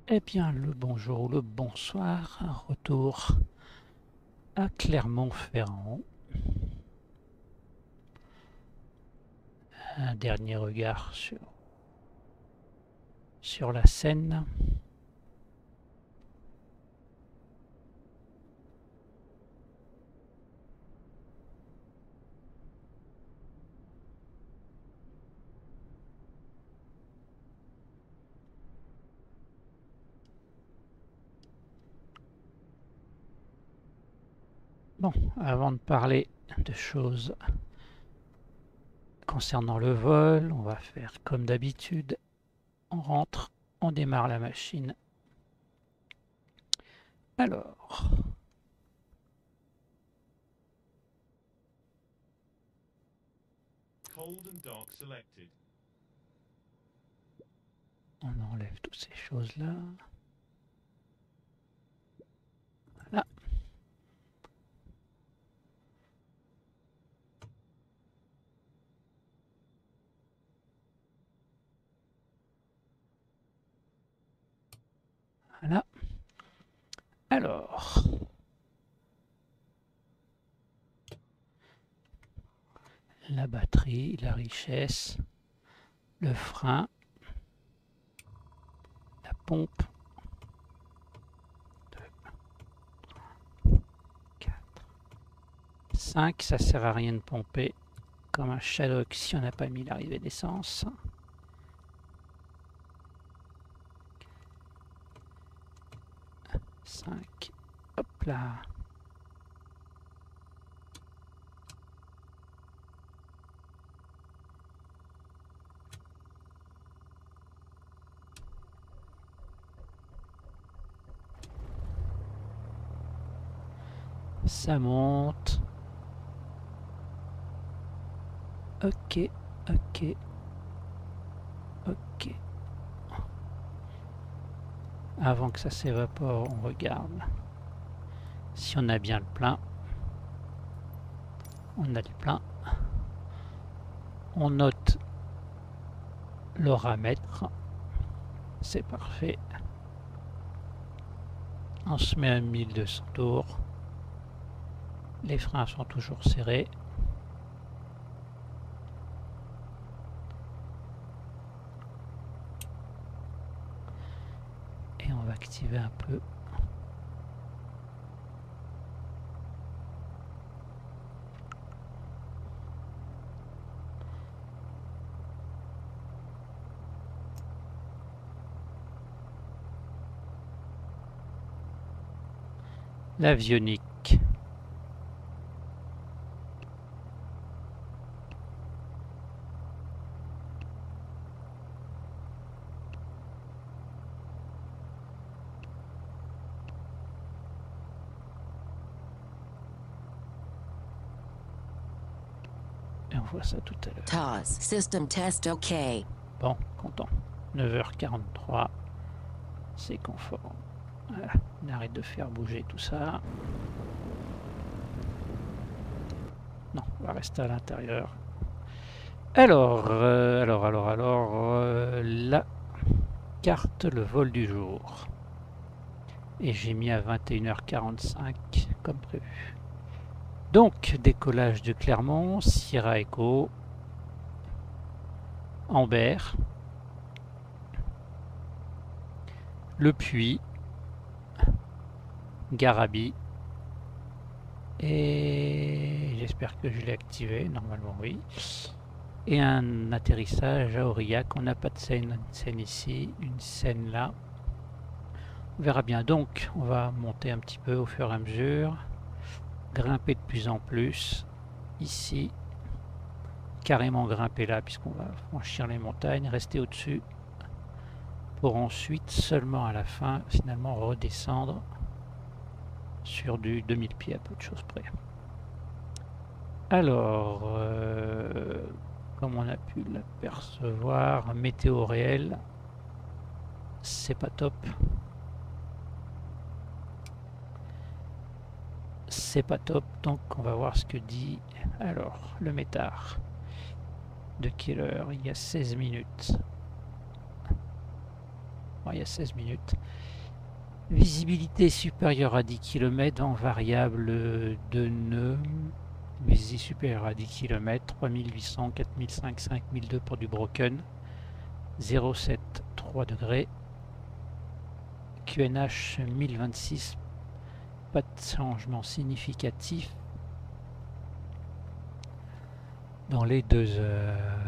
Eh bien, le bonjour ou le bonsoir, un retour à Clermont-Ferrand. Un dernier regard sur la Seine. Bon, avant de parler de choses concernant le vol, on va faire comme d'habitude. On rentre, on démarre la machine. Alors, on enlève toutes ces choses-là. Voilà. Voilà. Alors, la batterie, la richesse, le frein, la pompe, 5, ça sert à rien de pomper comme un Shadok si on n'a pas mis l'arrivée d'essence. 5, hop là. Ça monte. Ok, ok, ok. Avant que ça s'évapore, on regarde si on a bien le plein. On a le plein. On note l'oramètre. C'est parfait. On se met à 1200 tours. Les freins sont toujours serrés. Et on va activer un peu l'avionique. Et on voit ça tout à l'heure. TOS, system test OK. Bon, content. 9h43, c'est conforme. Voilà, on arrête de faire bouger tout ça. Non, on va rester à l'intérieur. Alors, la carte, le vol du jour. Et j'ai mis à 21h45 comme prévu. Donc, décollage de Clermont, Sierra Echo, Amber, Le Puy, Garabi, et j'espère que je l'ai activé, normalement oui. Et un atterrissage à Aurillac. On n'a pas de scène, une scène ici, une scène là. On verra bien. Donc, on va monter un petit peu au fur et à mesure, grimper de plus en plus ici, carrément grimper là puisqu'on va franchir les montagnes, rester au-dessus pour ensuite seulement à la fin finalement redescendre sur du 2000 pieds à peu de choses près. Alors, comme on a pu l'apercevoir, météo réel, c'est pas top. C'est pas top, donc on va voir ce que dit alors le métard. De quelle heure? Il y a 16 minutes. Bon, il y a 16 minutes. Visibilité supérieure à 10 km en variable de nœuds. Visibilité supérieure à 10 km, 3800, 4005, 5002 pour du broken. 0,7, 3 degrés. QNH 1026, pas de changement significatif dans les 2 heures.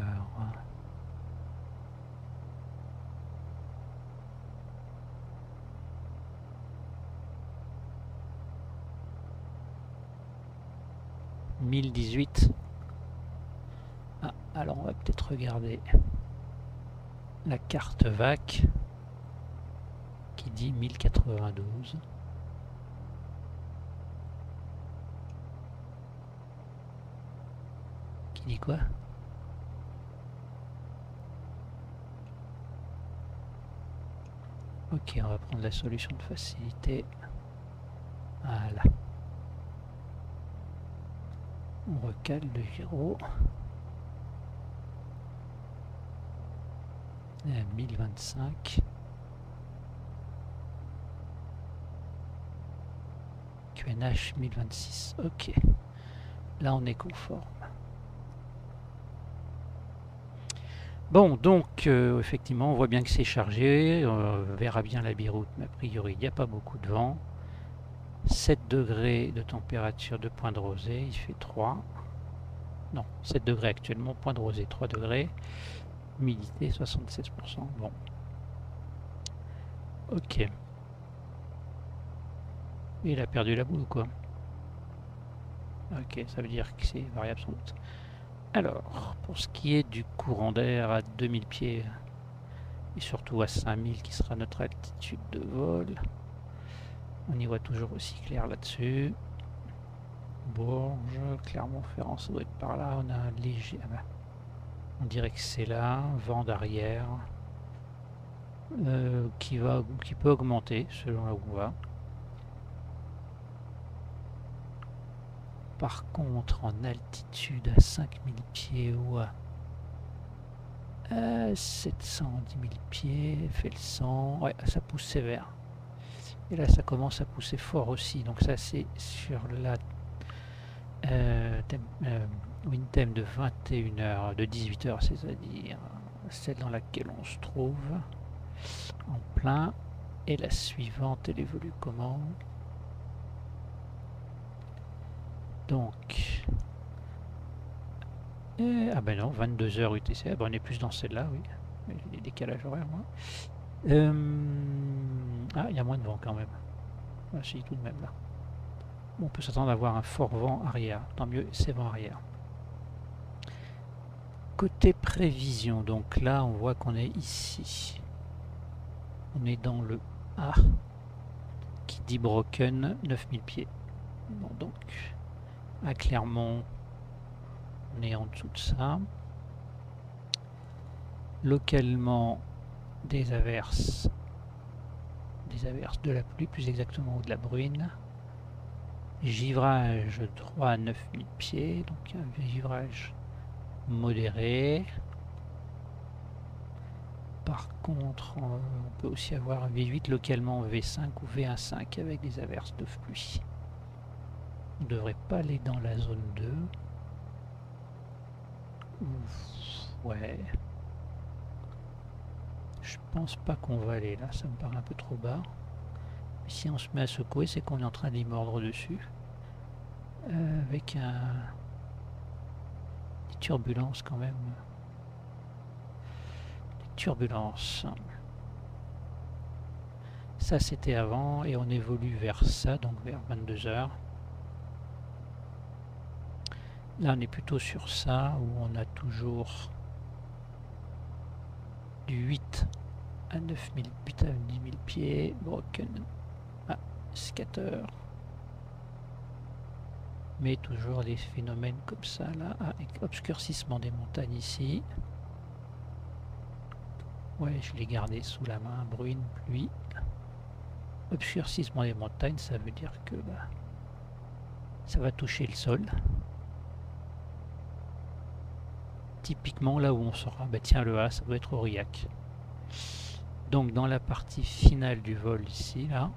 « 1018 ». Ah, alors on va peut-être regarder la carte VAC qui dit 1092. Qui dit quoi? Ok, on va prendre la solution de facilité. Voilà. On recale le gyro. 1025. QNH 1026. Ok. Là, on est conforme. Bon, donc, effectivement, on voit bien que c'est chargé. On verra bien la biroute, mais a priori, il n'y a pas beaucoup de vent. 7 degrés de température de point de rosée, il fait 3. Non, 7 degrés actuellement, point de rosée 3 degrés. Humidité 76%. Bon. Ok. Il a perdu la boule ou quoi? Ok, ça veut dire que c'est variable sans doute. Alors, pour ce qui est du courant d'air à 2000 pieds et surtout à 5000 qui sera notre altitude de vol, on y voit toujours aussi clair là-dessus. Bourges, Clermont-Ferrand, ça doit être par là. On a un léger... Ah ben, on dirait que c'est là, vent d'arrière qui peut augmenter selon là où on va. Par contre, en altitude à 5000 pieds ou à 710 000 pieds, fait le 100, ouais, ça pousse sévère. Et là, ça commence à pousser fort aussi. Donc ça, c'est sur la wind time de 21h, de 18h, c'est-à-dire celle dans laquelle on se trouve en plein. Et la suivante, elle évolue comment? Donc, ah ben non, 22h UTC, ben on est plus dans celle-là, oui. J'ai des décalages horaires, moi. Ah, il y a moins de vent quand même. Ah, si, tout de même, là. Bon, on peut s'attendre à avoir un fort vent arrière. Tant mieux, c'est vent arrière. Côté prévision, donc là, on voit qu'on est ici. On est dans le A, qui dit broken, 9000 pieds. Bon, donc, à Clermont, on est en dessous de ça. Localement, des averses de la pluie, plus exactement, ou de la bruine. Givrage 3 à 9000 pieds, donc un givrage modéré. Par contre, on peut aussi avoir un V8 localement V5 ou V1.5 avec des averses de pluie. On ne devrait pas aller dans la zone 2. Ouais. Je pense pas qu'on va aller là, ça me paraît un peu trop bas. Mais si on se met à secouer, c'est qu'on est en train d'y mordre dessus. Avec des turbulences quand même. Des turbulences. Ça c'était avant et on évolue vers ça, donc vers 22h. Là on est plutôt sur ça, où on a toujours du 8 à 9000, 8 à 10 000 pieds, broken, scatter. Mais toujours des phénomènes comme ça là, avec obscurcissement des montagnes ici. Ouais, je l'ai gardé sous la main, bruine, pluie. Obscurcissement des montagnes, ça veut dire que ça va toucher le sol. Typiquement là où on sera, tiens le A, ça doit être Aurillac. Donc dans la partie finale du vol ici, là,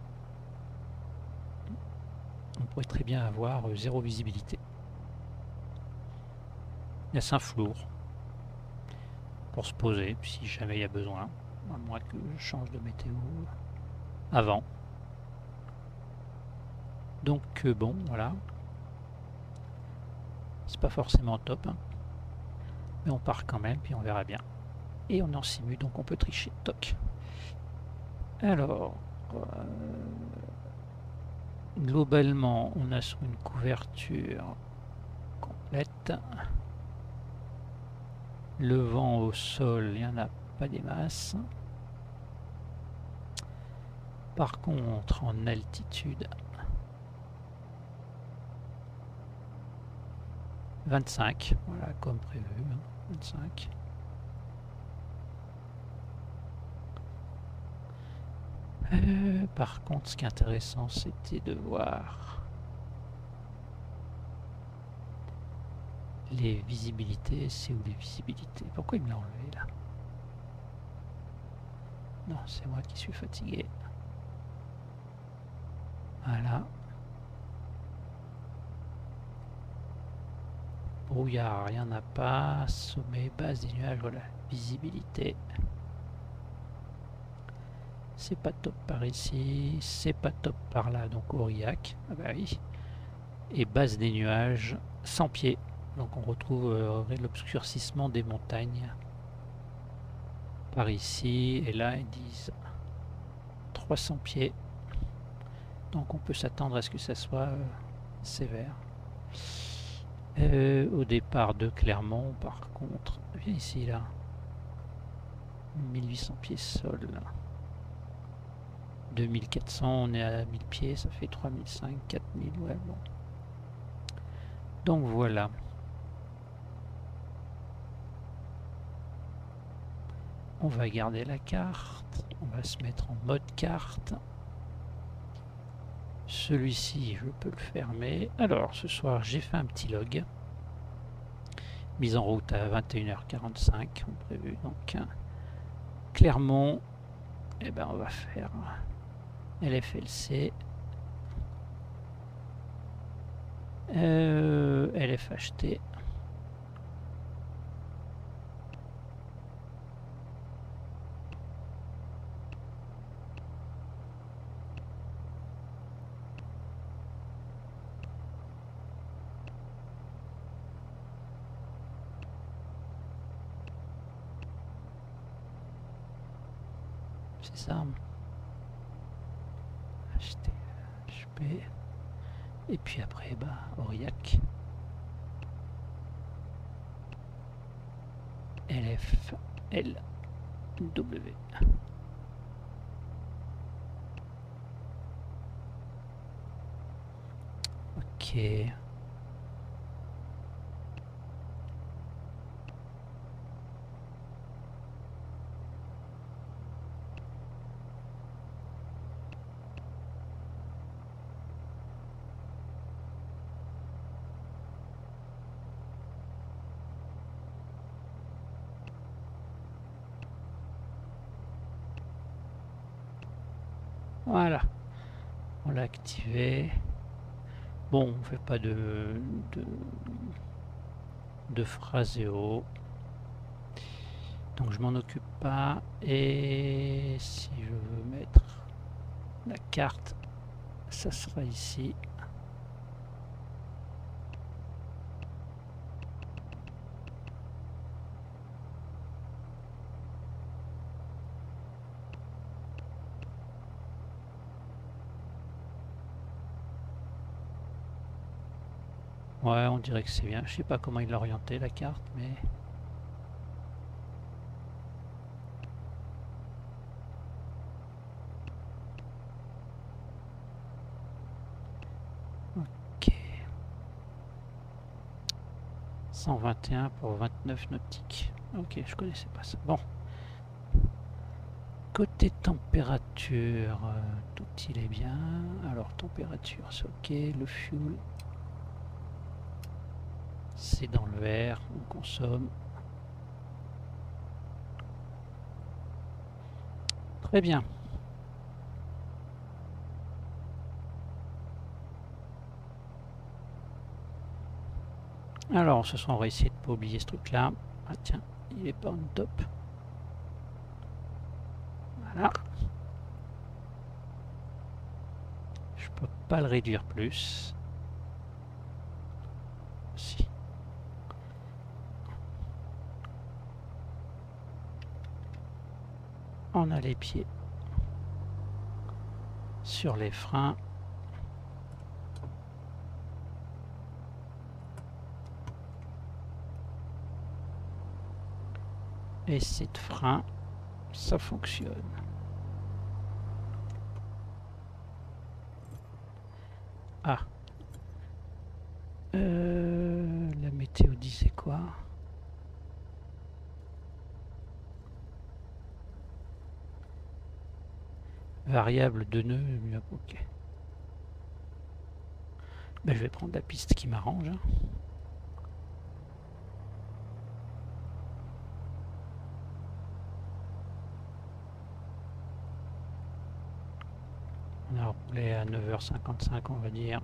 on pourrait très bien avoir zéro visibilité. Laisse un flour pour se poser si jamais il y a besoin, à moins que je change de météo avant. Donc bon, voilà. C'est pas forcément top, hein. Mais on part quand même, puis on verra bien. Et on est en simu, donc on peut tricher. Toc. Alors, globalement, on a sur une couverture complète. Le vent au sol, il n'y en a pas des masses. Par contre, en altitude, 25, voilà, comme prévu, hein, 25. Par contre, ce qui est intéressant, c'était de voir les visibilités. C'est où les visibilités? Pourquoi il me l'a enlevé là? Non, c'est moi qui suis fatigué. Voilà. Brouillard, il n'y en a pas. Sommet, base des nuages, voilà. Visibilité. C'est pas top par ici, c'est pas top par là, donc Aurillac. Ah bah oui. Et base des nuages, 100 pieds. Donc on retrouve l'obscurcissement des montagnes. Par ici, et là ils disent 300 pieds. Donc on peut s'attendre à ce que ça soit sévère. Au départ de Clermont, par contre, viens ici là. 1800 pieds sol. 2400, on est à 1000 pieds, ça fait 3005, 4000, ouais, bon. Donc voilà. On va garder la carte, on va se mettre en mode carte. Celui-ci, je peux le fermer. Alors, ce soir, j'ai fait un petit log. Mise en route à 21h45, comme prévu. Donc, Clermont, eh ben, on va faire LFLC. LFHT. C'est ça. HT, HP. Et puis après, bah, Aurillac. LF, L, W. Ok. Voilà, on l'a activé. Bon, on fait pas de phraséo. Donc je m'en occupe pas. Et si je veux mettre la carte, ça sera ici. Ouais, on dirait que c'est bien. Je sais pas comment il l'a orienté la carte, mais... Ok. 121 pour 29 nautiques. Ok, je connaissais pas ça. Bon. Côté température, tout il est bien. Alors température, c'est ok. Le fuel, c'est dans le vert, on consomme. Très bien. Alors, ce soir, on va essayer de ne pas oublier ce truc-là. Ah tiens, il est pas en top. Voilà. Je peux pas le réduire plus. Si. On a les pieds sur les freins. Et cette frein, ça fonctionne. Ah. La météo disait quoi? Variable de nœuds, mieux. Ok. Ben, je vais prendre la piste qui m'arrange. On a roulé à 9h55, on va dire.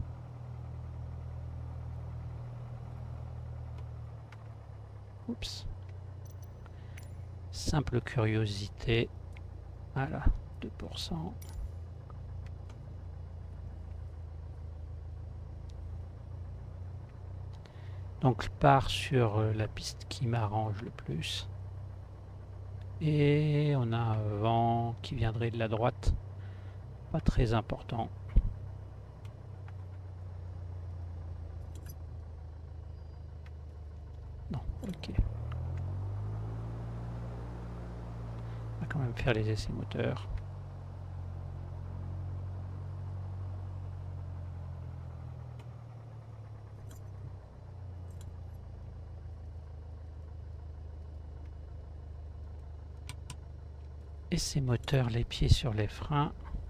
Oups. Simple curiosité. Voilà, 2%. Donc je pars sur la piste qui m'arrange le plus. Et on a un vent qui viendrait de la droite. Pas très important. Non, ok. On va quand même faire les essais moteurs. Essais moteurs, les pieds sur les freins.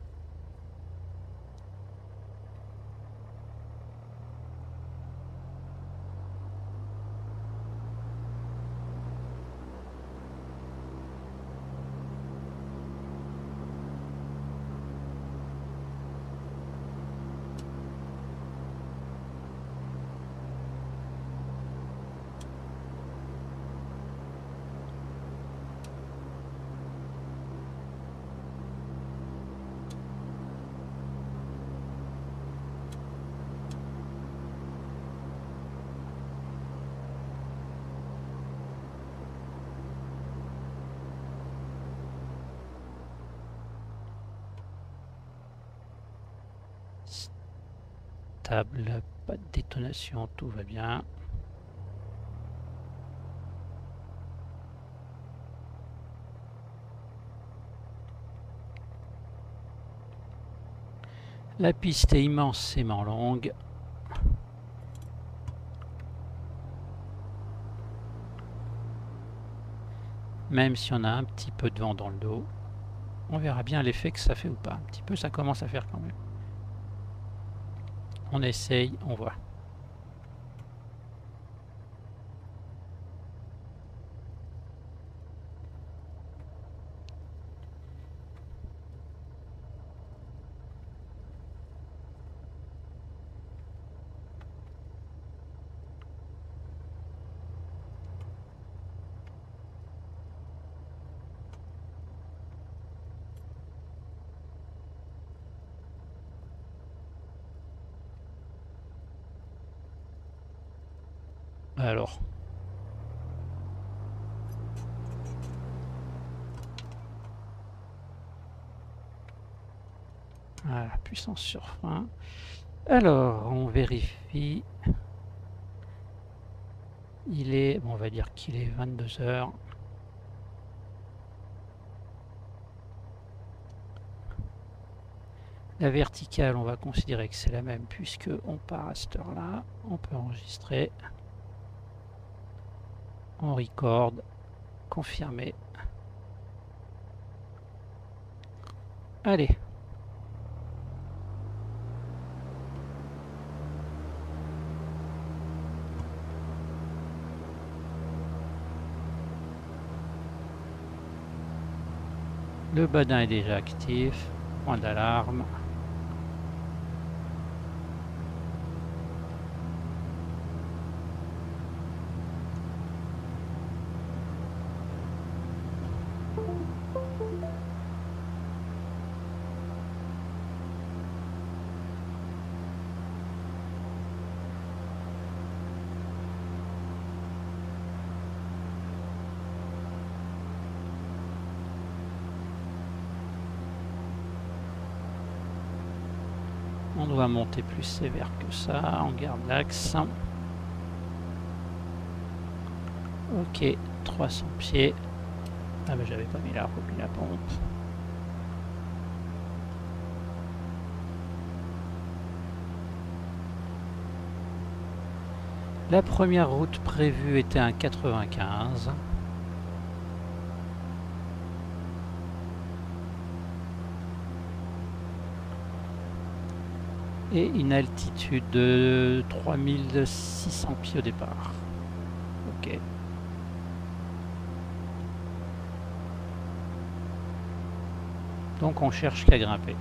Stable, pas de détonation, tout va bien. La piste est immensément longue. Même si on a un petit peu de vent dans le dos. On verra bien l'effet que ça fait ou pas. Un petit peu, ça commence à faire quand même. On essaye, on voit. Alors. Voilà, puissance sur frein. Alors, on vérifie. Il est, bon, on va dire qu'il est 22 h. La verticale, on va considérer que c'est la même puisque on part à cette heure-là. On peut enregistrer. On record. Confirmer. Allez. Le badin est déjà actif. Point d'alarme. On doit monter plus sévère que ça, on garde l'axe. Ok, 300 pieds. Ah ben j'avais pas mis la pompe. La première route prévue était un 95. Et une altitude de 3600 pieds au départ. Ok. Donc on cherche qu'à grimper.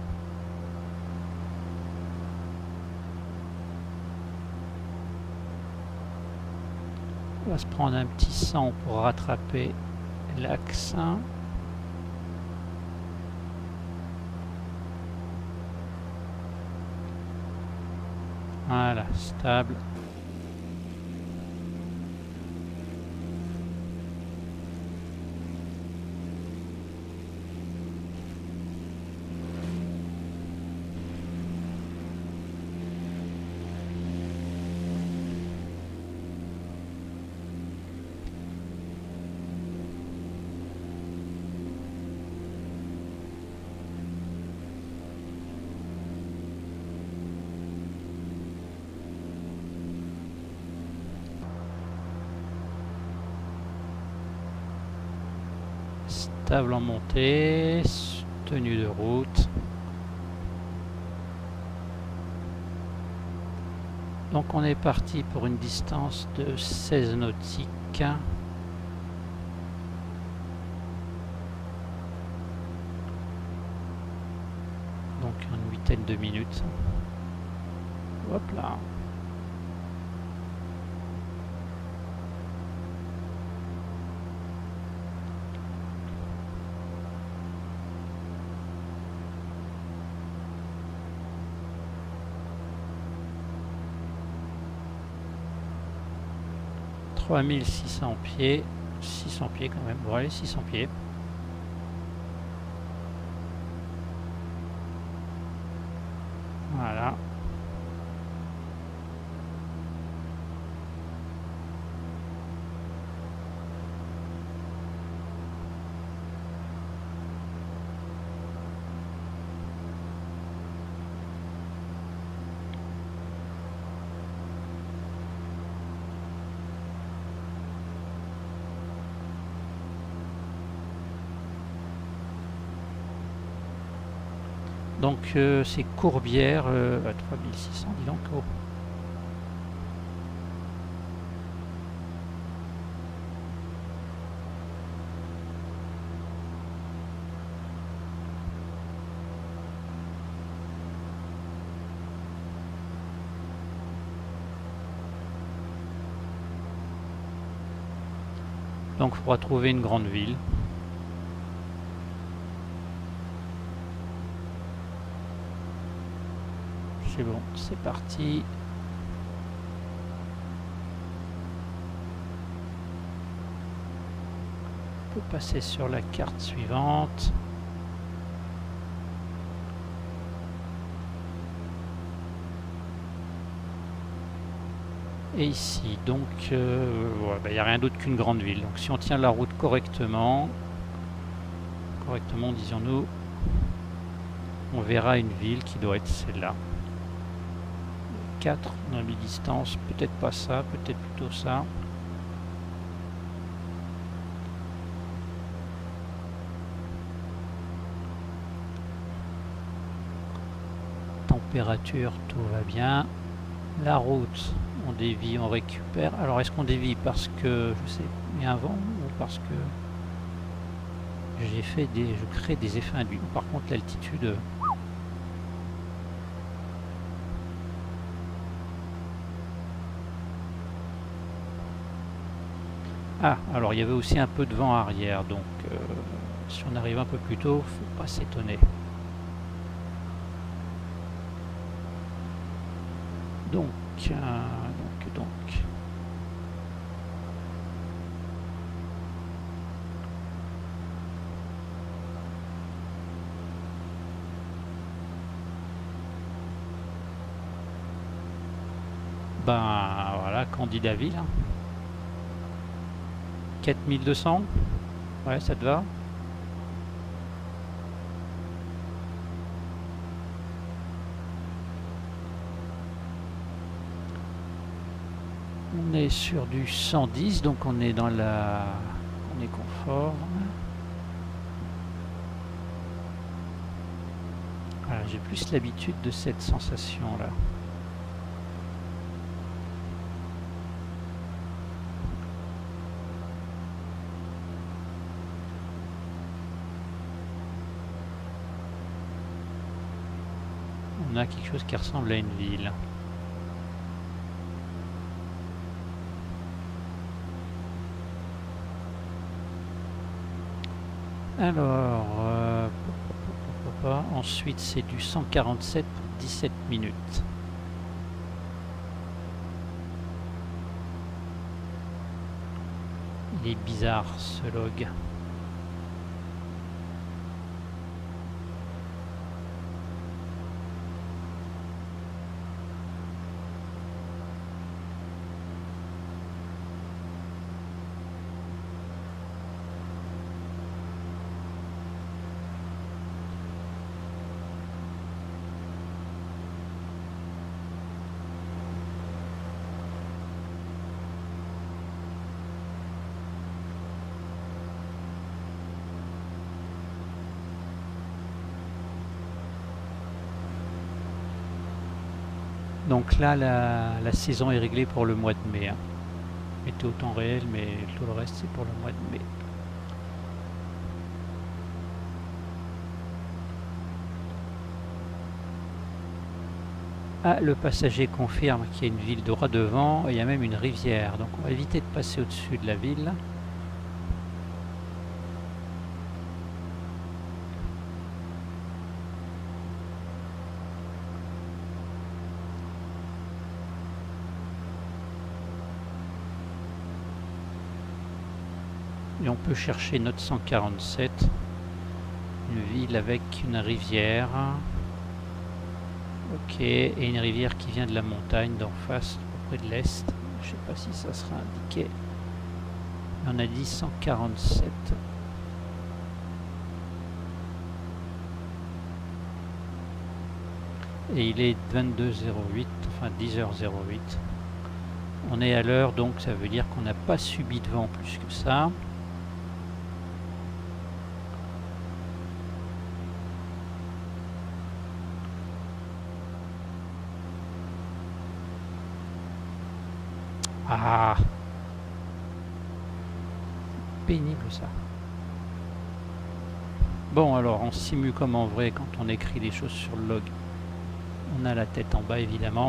On va se prendre un petit 100 pour rattraper l'axe. Voilà, stable. Stable en montée, tenue de route. Donc on est parti pour une distance de 16 nautiques. Donc une huitaine de minutes. Hop là. « 3600 pieds, 600 pieds quand même, bon allez 600 pieds. Voilà. Donc c'est Courbières à 3600, dis donc. Oh. Donc il faudra trouver une grande ville. C'est bon, c'est parti. On peut passer sur la carte suivante. Et ici, donc, il n'y a rien d'autre qu'une grande ville. Donc si on tient la route correctement, disons-nous, on verra une ville qui doit être celle-là. 4 dans les distances, peut-être pas ça, peut-être plutôt ça. Température, tout va bien. La route, on dévie, on récupère. Alors est-ce qu'on dévie parce que je sais, il y a un vent ou parce que je crée des effets induits. Par contre, l'altitude... Ah, alors il y avait aussi un peu de vent arrière, donc si on arrive un peu plus tôt, faut pas s'étonner. Donc. Ben voilà, Candidaville. 4200. Ouais, ça te va? On est sur du 110, donc on est dans la... On est confort. Voilà, j'ai plus l'habitude de cette sensation-là. On a quelque chose qui ressemble à une ville. Alors, ensuite c'est du 147 pour 17 minutes. Il est bizarre ce log. Donc là, la saison est réglée pour le mois de mai. Hein. Météo temps réel, mais tout le reste, c'est pour le mois de mai. Ah, le passager confirme qu'il y a une ville droit devant et il y a même une rivière. Donc on va éviter de passer au-dessus de la ville. Et on peut chercher notre 147, une ville avec une rivière. Ok, et une rivière qui vient de la montagne d'en face, auprès de l'est. Je sais pas si ça sera indiqué. On a dit 147. Et il est 22h08, enfin 10h08. On est à l'heure, donc ça veut dire qu'on n'a pas subi de vent plus que ça. Ah, pénible ça. Bon alors on simule comme en vrai quand on écrit les choses sur le log. On a la tête en bas évidemment.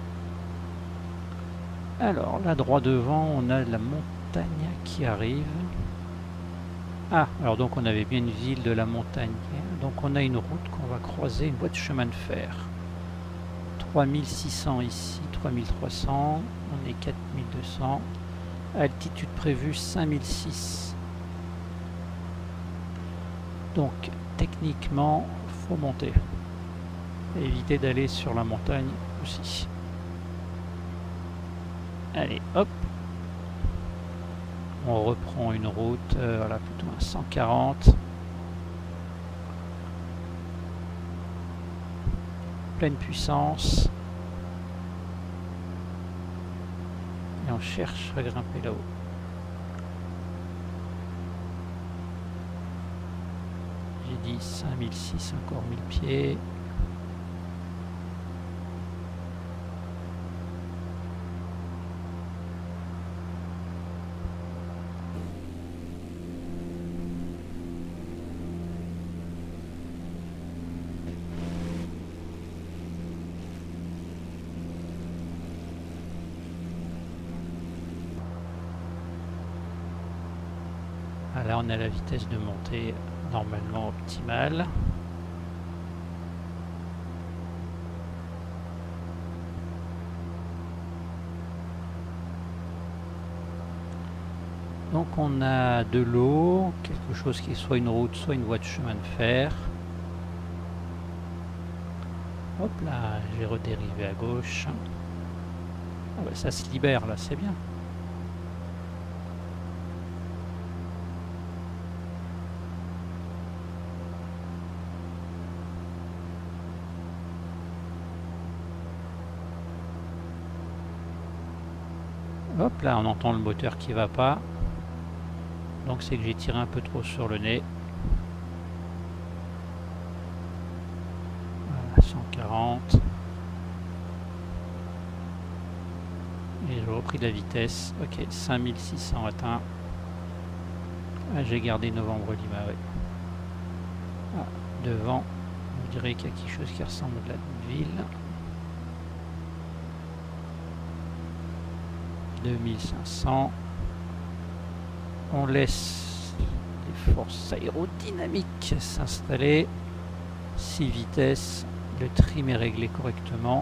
Alors là droit devant on a la montagne qui arrive. Ah alors donc on avait bien une ville de la montagne. Donc on a une route qu'on va croiser, une voie de chemin de fer. 3600 ici, 3300, on est 4200, altitude prévue 5006. Donc techniquement, faut monter. Et éviter d'aller sur la montagne aussi. Allez, hop. On reprend une route, voilà, plutôt un 140. Pleine puissance. Et on cherche à grimper là-haut. J'ai dit 5006, encore 1000 pieds. Ah, là on a la vitesse de montée normalement optimale. Donc on a de l'eau, quelque chose qui est soit une route, soit une voie de chemin de fer. Hop là, j'ai redérivé à gauche. Ah bah ça se libère là, c'est bien. Hop là, on entend le moteur qui va pas. Donc c'est que j'ai tiré un peu trop sur le nez. Voilà, 140. Et j'ai repris de la vitesse. Ok, 5600 atteint. Ah, j'ai gardé Novembre-Lima, oui. Ah, devant, je dirais qu'il y a quelque chose qui ressemble à de la ville. 2500. On laisse les forces aérodynamiques s'installer. 6 vitesses. Le trim est réglé correctement.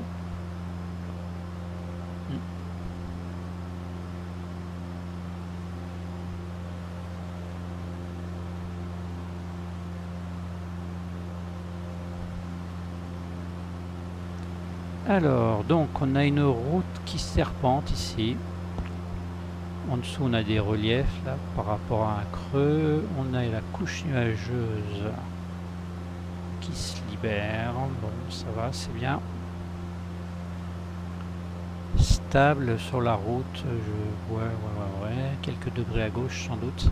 Alors, donc on a une route qui serpente ici. En dessous, on a des reliefs là par rapport à un creux. On a la couche nuageuse qui se libère. Bon, ça va, c'est bien. Stable sur la route, je vois, ouais, quelques degrés à gauche sans doute.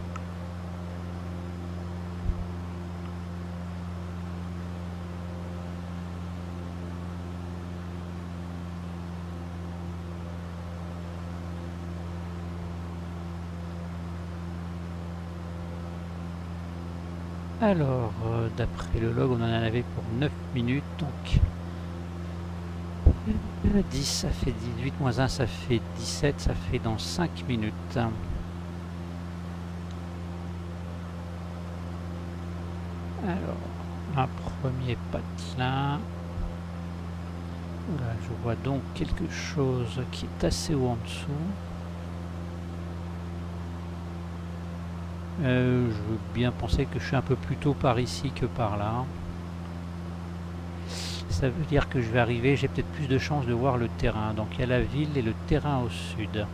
Alors, d'après le log, on en avait pour 9 minutes, donc 10, ça fait 18, moins 1, ça fait 17, ça fait dans 5 minutes. Alors, un premier patelin. Voilà, je vois donc quelque chose qui est assez haut en dessous. Je veux bien penser que je suis un peu plus tôt par ici que par là. Ça veut dire que je vais arriver, j'ai peut-être plus de chances de voir le terrain. Donc il y a la ville et le terrain au sud.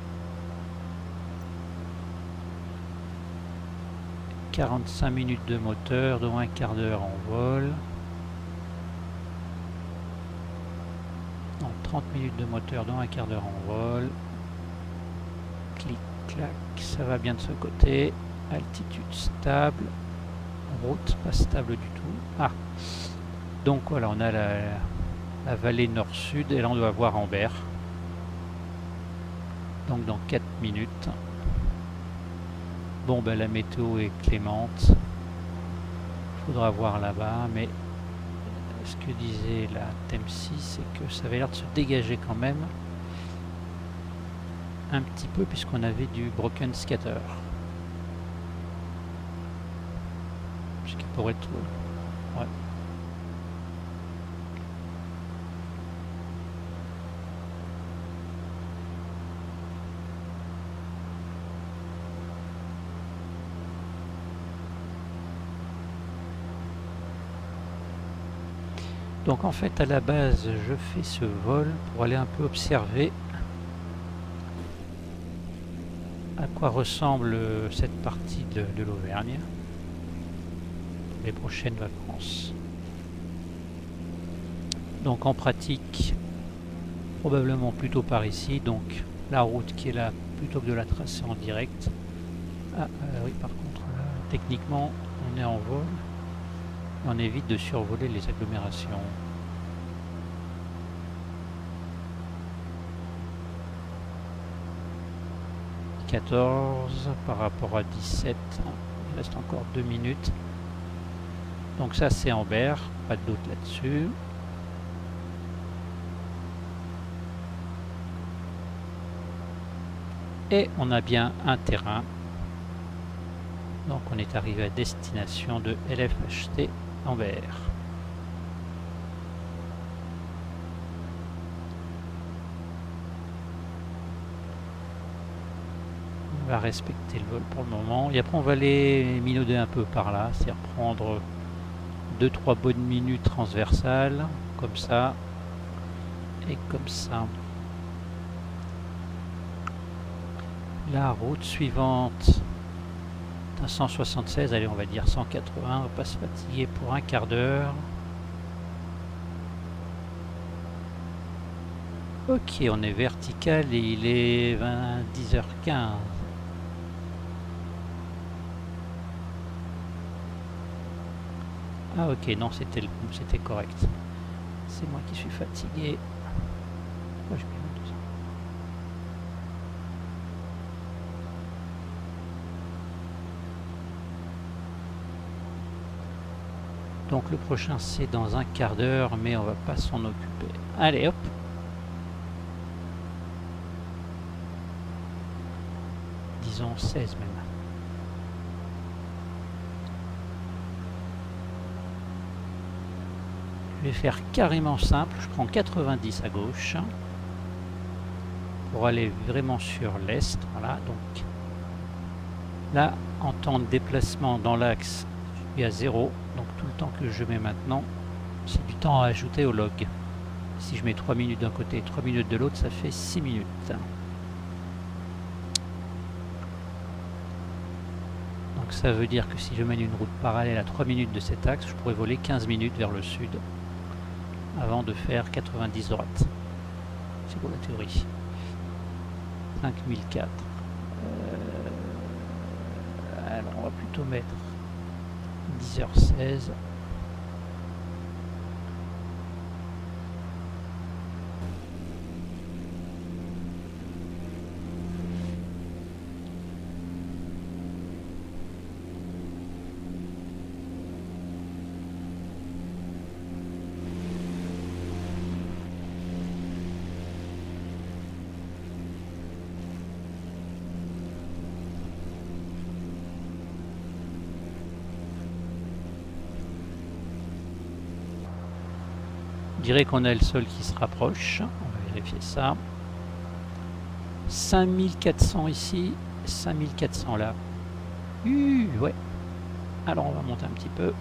45 minutes de moteur, dont un quart d'heure en vol. Non, 30 minutes de moteur, dont un quart d'heure en vol. Clic, clac, ça va bien de ce côté. Altitude stable. Route pas stable du tout. Ah, donc voilà, on a la vallée nord-sud et là on doit voir Ambert. Donc dans 4 minutes. Bon ben la météo est clémente. Il faudra voir là-bas, mais ce que disait la TEM6, c'est que ça avait l'air de se dégager quand même un petit peu puisqu'on avait du broken scatter. Ce qui pourrait être... Ouais. Donc en fait à la base je fais ce vol pour aller un peu observer à quoi ressemble cette partie de l'Auvergne pour les prochaines vacances. Donc en pratique probablement plutôt par ici, donc la route qui est là plutôt que de la tracer en direct. Ah oui, par contre là, techniquement on est en vol. On évite de survoler les agglomérations. « 14 par rapport à 17, il reste encore 2 minutes. Donc ça c'est Ambert, pas de doute là-dessus. Et on a bien un terrain. Donc on est arrivé à destination de LFHT Ambert. On va respecter le vol pour le moment. Et après on va aller minauder un peu par là, c'est-à-dire prendre 2-3 bonnes minutes transversales, comme ça et comme ça. La route suivante, 176, allez on va dire 180, on va pas se fatiguer pour un quart d'heure. Ok, on est vertical et il est 10h15. Ah ok, non, c'était correct. C'est moi qui suis fatigué. Oh, je Donc le prochain c'est dans un quart d'heure, mais on va pas s'en occuper. Allez hop. Disons 16 même. Je vais faire carrément simple, je prends 90 à gauche pour aller vraiment sur l'est. Voilà, donc là en temps de déplacement dans l'axe, je suis à 0, donc tout le temps que je mets maintenant, c'est du temps à ajouter au log. Si je mets 3 minutes d'un côté et 3 minutes de l'autre, ça fait 6 minutes. Donc ça veut dire que si je mène une route parallèle à 3 minutes de cet axe, je pourrais voler 15 minutes vers le sud avant de faire 90 droite. C'est quoi la théorie? 5004. Alors on va plutôt mettre 10h16. Je dirais qu'on a le sol qui se rapproche. On va vérifier ça. 5400 ici, 5400 là. Ouais. Alors on va monter un petit peu.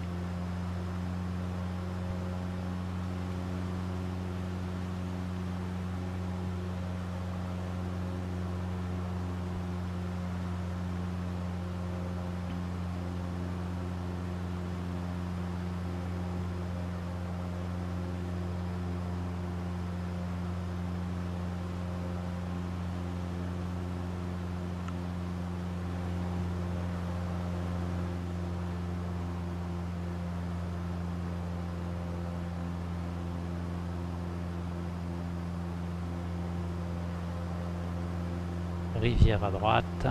Rivière à droite.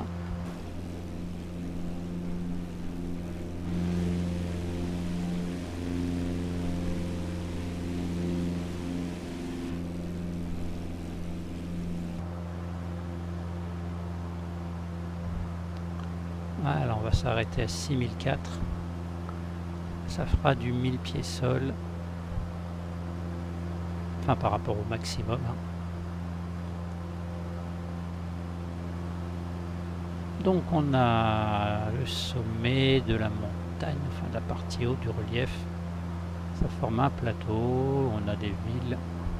Voilà, on va s'arrêter à 6004. Ça fera du 1000 pieds sol. Enfin par rapport au maximum. Donc on a le sommet de la montagne, enfin de la partie haute du relief. Ça forme un plateau, on a des villes.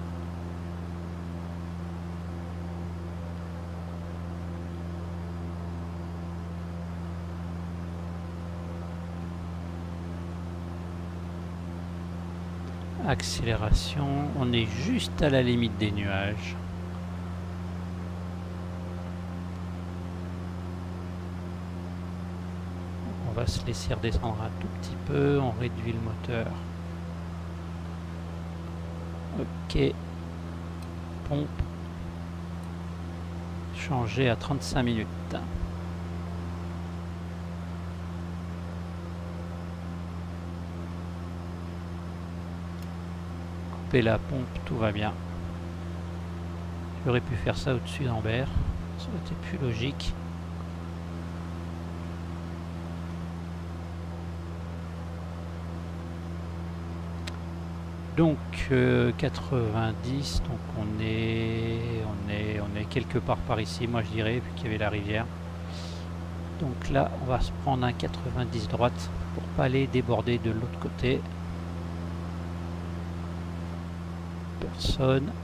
Accélération, on est juste à la limite des nuages. On va se laisser redescendre un tout petit peu, on réduit le moteur. Ok. Pompe. Changer à 35 minutes. Couper la pompe, tout va bien. J'aurais pu faire ça au-dessus d'Ambert. Ça aurait été plus logique. Donc 90, donc on est quelque part par ici, moi je dirais, vu qu'il y avait la rivière. Donc là, on va se prendre un 90 droite pour pas aller déborder de l'autre côté. Personne.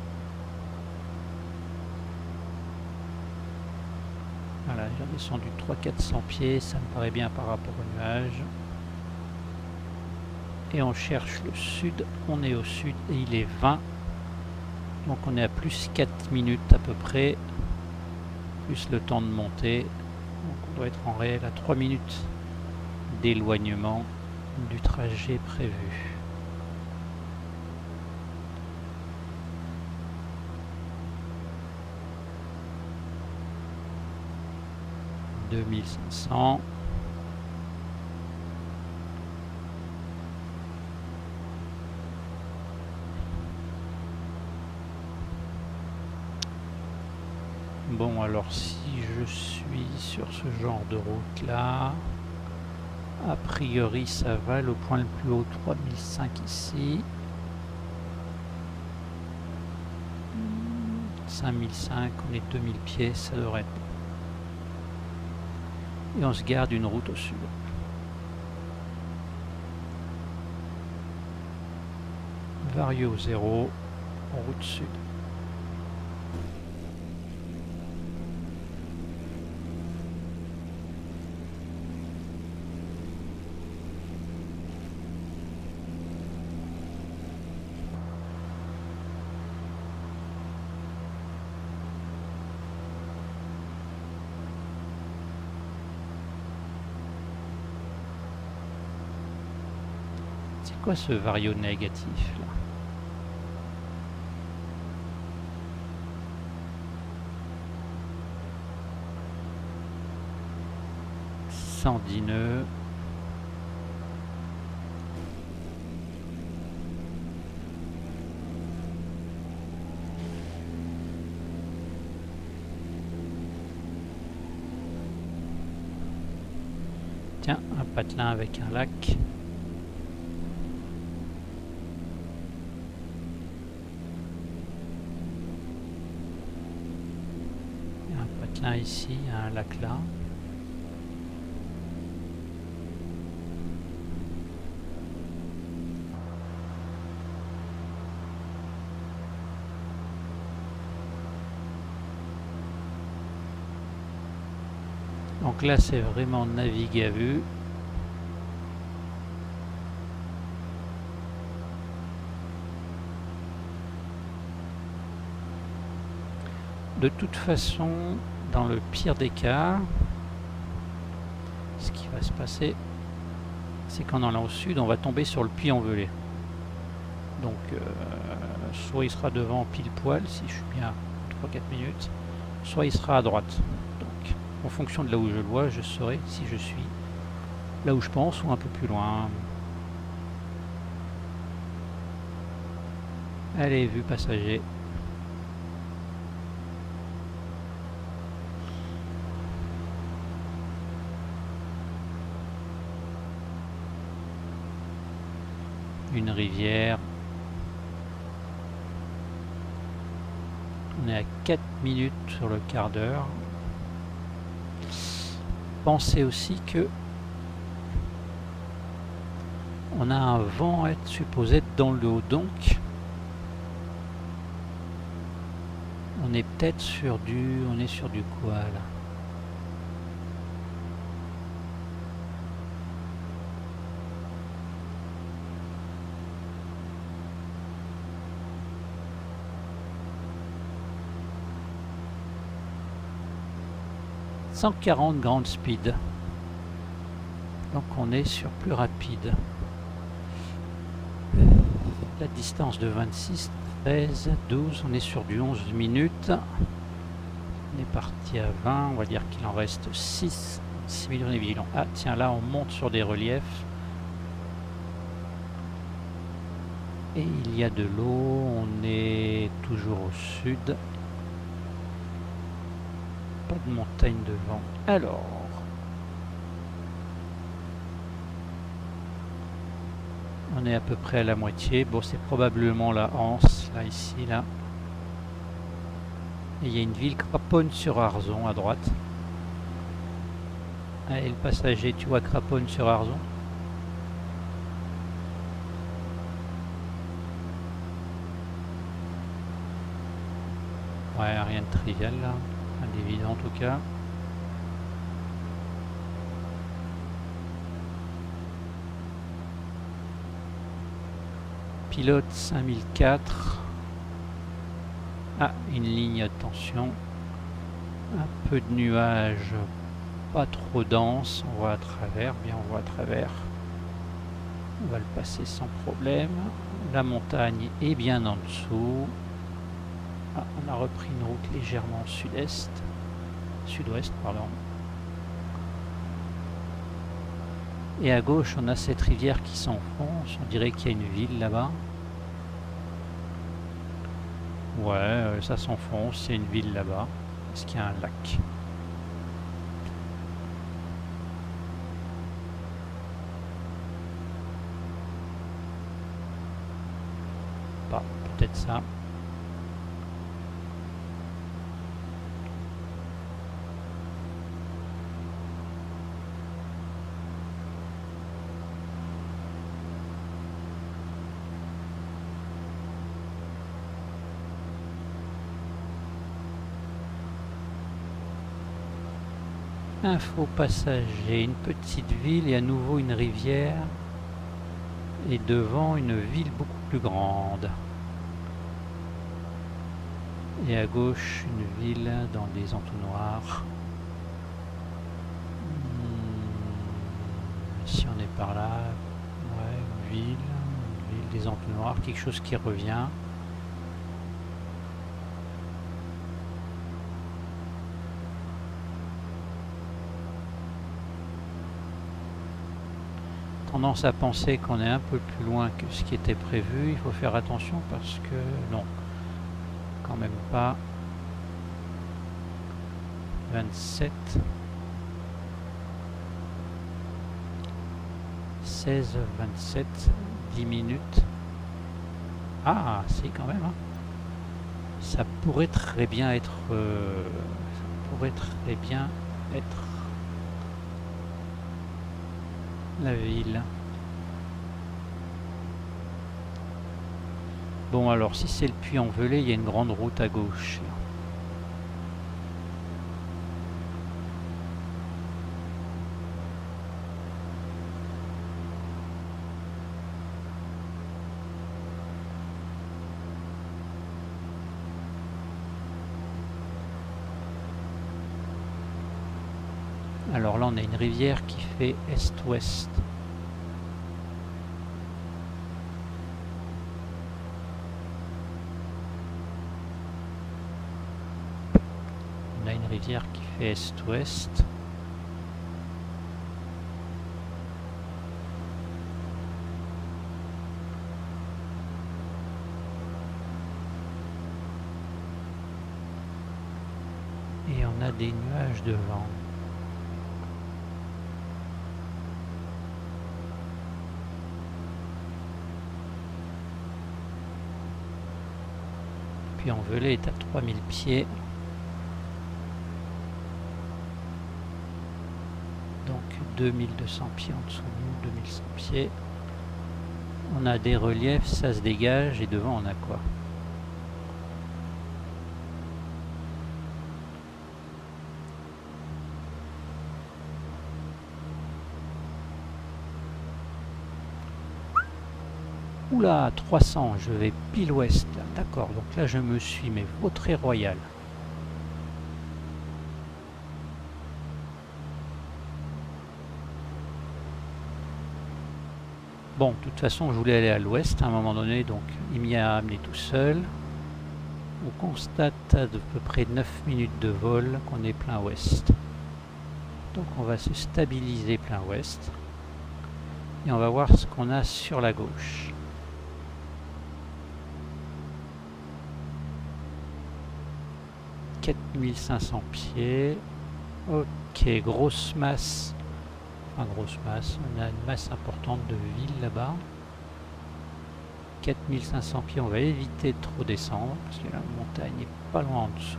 Voilà, j'ai descendu 300-400 pieds, ça me paraît bien par rapport au nuage. Et on cherche le sud, on est au sud et il est 20. Donc on est à plus 4 minutes à peu près, plus le temps de monter. Donc on doit être en réel à 3 minutes d'éloignement du trajet prévu. « 2500 ». Bon, alors si je suis sur ce genre de route là, a priori ça va, le point le plus haut 3005 ici, 5005, on est 2000 pieds, ça devrait être bon. Et on se garde une route au sud. Vario 0, route sud. C'est quoi ce vario négatif là? $110 nœuds. Tiens, un patelin avec un lac. Il y a un patelin ici, il y a un lac là. Donc là c'est vraiment naviguer à vue. De toute façon, dans le pire des cas, ce qui va se passer, c'est qu'en allant au sud, on va tomber sur le Puy-en-Velay. Donc soit il sera devant pile poil, si je suis bien 3-4 minutes, soit il sera à droite. Donc en fonction de là où je le vois, je saurai si je suis là où je pense ou un peu plus loin. Allez, vue passager. Une rivière. On est à 4 minutes sur le quart d'heure. Pensez aussi que on a un vent être supposé être dans le haut, donc on est peut-être sur du... on est sur du quoi là? « 140 grand speed ». Donc on est sur plus rapide. La distance de 26, 13, 12, on est sur du 11 minutes. On est parti à 20, on va dire qu'il en reste 6. 6 millions de vigilants. Ah tiens, là on monte sur des reliefs. Et il y a de l'eau, on est toujours au sud. Pas de montagne devant. Alors, On est à peu près à la moitié. Bon, c'est probablement la Anse, là, ici, là. Et il y a une ville, Craponne-sur-Arzon, à droite. Allez, le passager, tu vois Craponne-sur-Arzon? Ouais, rien de trivial, là. Rien d'évident, en tout cas. Pilote 5004. Ah, une ligne, attention. Un peu de nuages, pas trop dense. On voit à travers, bien on voit à travers. On va le passer sans problème. La montagne est bien en dessous. Ah, on a repris une route légèrement sud-est. Sud-ouest, pardon. Et à gauche, on a cette rivière qui s'enfonce. On dirait qu'il y a une ville là-bas. Ouais, ça s'enfonce. Il y a une ville là-bas. Est-ce qu'il y a un lac? Pas, peut-être ça. Info passager, une petite ville et à nouveau une rivière. Et devant une ville beaucoup plus grande. Et à gauche une ville dans des entonnoirs. Ici on est par là. Ouais, une ville, des entonnoirs, quelque chose qui revient. Tendance à penser qu'on est un peu plus loin que ce qui était prévu. Il faut faire attention parce que non, quand même pas. 27 16 27 10 minutes. Ah, c'est quand même hein. Ça pourrait très bien être la ville. Bon alors si c'est le Puy-en-Velay, il y a une grande route à gauche. Alors là on a une rivière qui fait est-ouest. On a une rivière qui fait est-ouest. Et on a des nuages de vent. Puy-en-Velay est à 3000 pieds. Donc 2200 pieds en dessous de nous, 2100 pieds. On a des reliefs, ça se dégage et devant on a quoi? Oula, 300, je vais pile ouest là, d'accord, donc là je me suis mais vautré royal. Bon, de toute façon je voulais aller à l'ouest à un moment donné, donc il m'y a amené tout seul. On constate à de peu près 9 minutes de vol qu'on est plein ouest. Donc on va se stabiliser plein ouest. Et on va voir ce qu'on a sur la gauche. « 4500 pieds. Ok, grosse masse. Enfin, grosse masse. On a une masse importante de villes là-bas. 4500 pieds, on va éviter de trop descendre parce que la montagne est pas loin en dessous.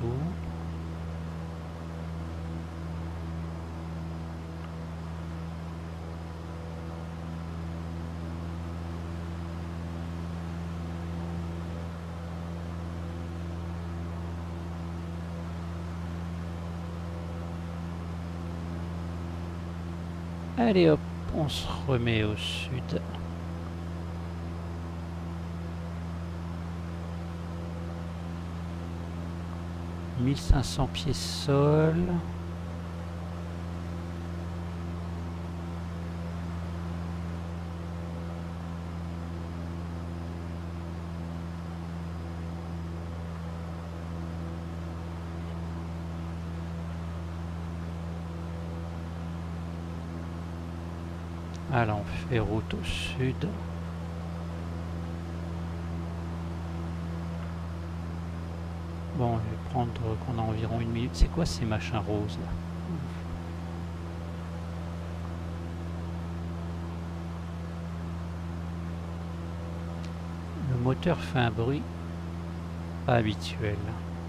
Allez hop, on se remet au sud. « 1500 pieds sol. » Alors on fait route au sud. Bon, je vais prendre qu'on a environ 1 minute. C'est quoi ces machins roses là? Le moteur fait un bruit pas habituel.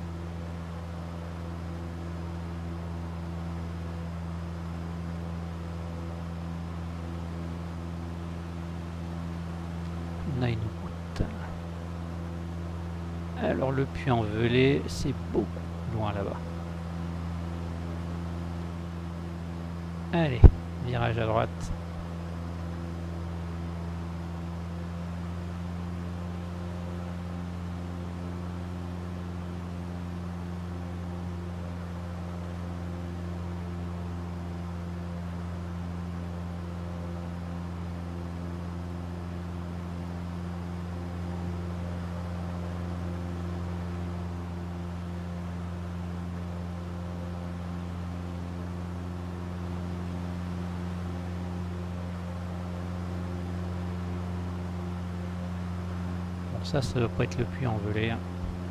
On a une route. Alors le puits en Velay, c'est beaucoup loin là-bas. Allez, virage à droite. Ça doit pas être le puits en Velay. Hein.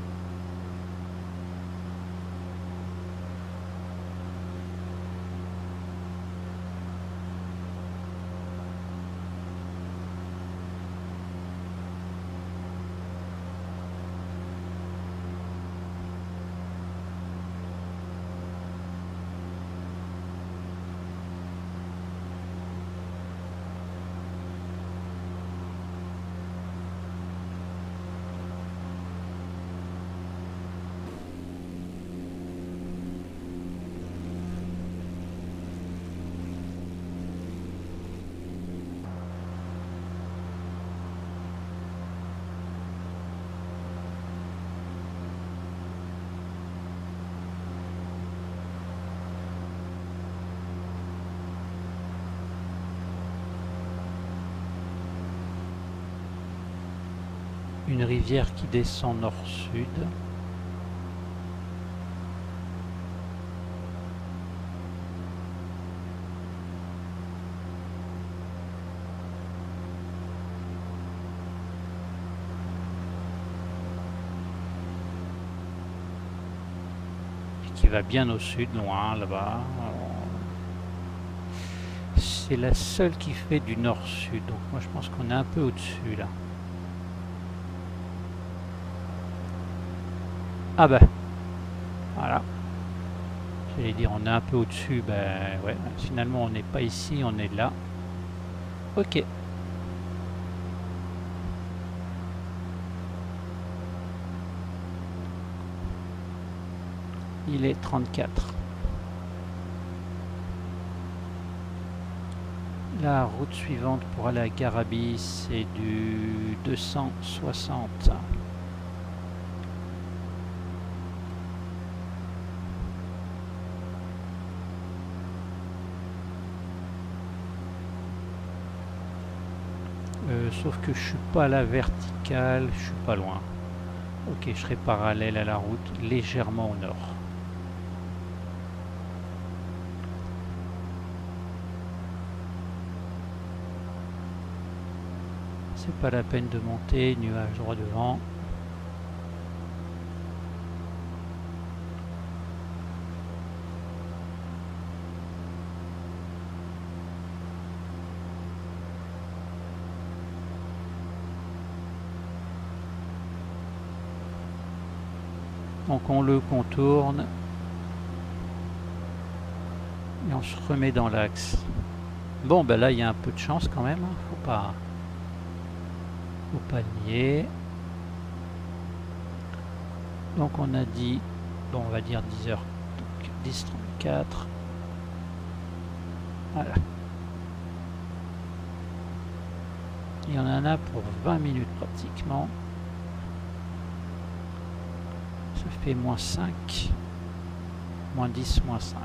Une rivière qui descend nord-sud. Et qui va bien au sud, loin là-bas. C'est la seule qui fait du nord-sud, donc moi je pense qu'on est un peu au-dessus là. Ah ben, voilà. J'allais dire on est un peu au-dessus, ben ouais, finalement on n'est pas ici, on est là. Ok. Il est 34. La route suivante pour aller à Garabit, c'est du 260. Sauf que je suis pas à la verticale, je suis pas loin. Ok, je serai parallèle à la route, légèrement au nord. C'est pas la peine de monter, nuage droit devant. Donc on le contourne et on se remet dans l'axe. Bon ben là il y a un peu de chance quand même, hein. Faut pas nier. Donc on a dit, bon on va dire 10h, donc 10h34. Voilà. Et on en a pour 20 minutes pratiquement. Ça fait moins 5, moins 10, moins 5.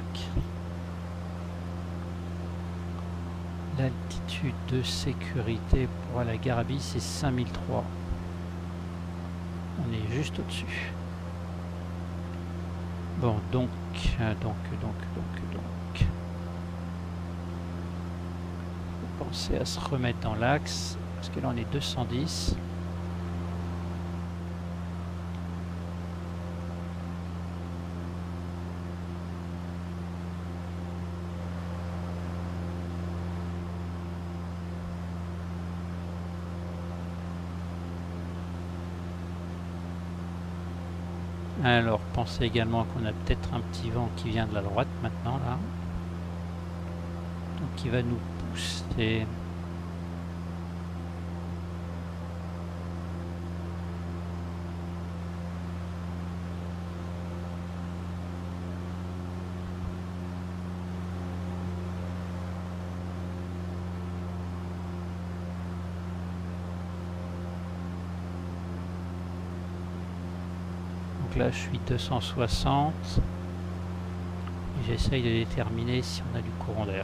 L'altitude de sécurité pour la Garabie, c'est 5003. On est juste au-dessus. Bon, donc. Faut penser à se remettre dans l'axe, parce que là on est 210. Alors, pensez également qu'on a peut-être un petit vent qui vient de la droite maintenant, là. Donc, qui va nous pousser. Donc là je suis 260 et j'essaye de déterminer si on a du courant d'air.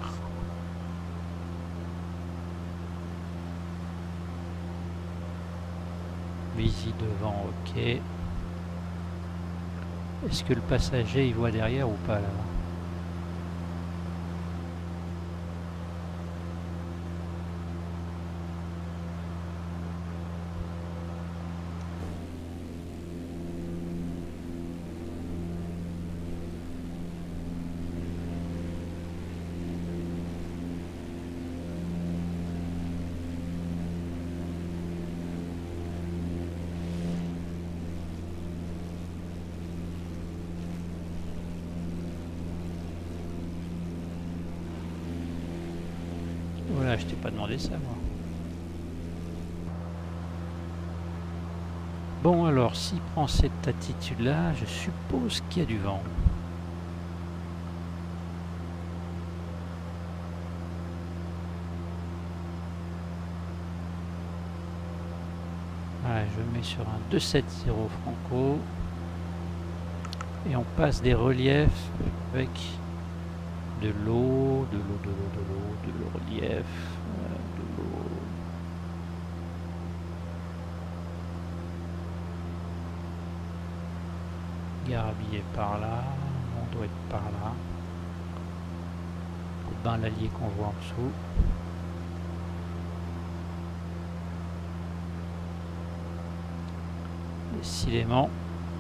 Visi devant, ok. Est-ce que le passager il voit derrière ou pas là? Voilà, je t'ai pas demandé ça moi. Bon alors, s'il prend cette attitude là, je suppose qu'il y a du vent. Voilà, je mets sur un 270 Franco. Et on passe des reliefs avec de l'eau, de relief, de l'eau. Garabie est par là, on doit être par là. Le bain l'allier qu'on voit en dessous. Décidément.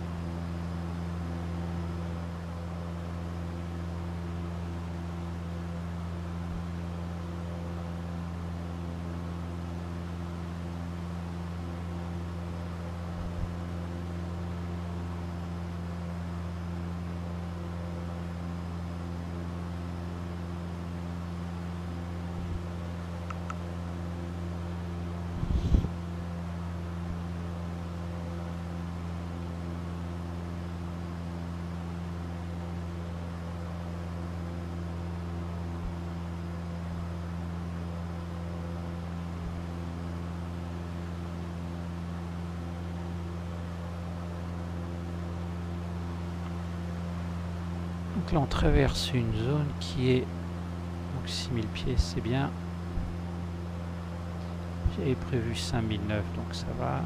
Donc là on traverse une zone qui est donc 6000 pieds, c'est bien. J'avais prévu 5009 donc ça va.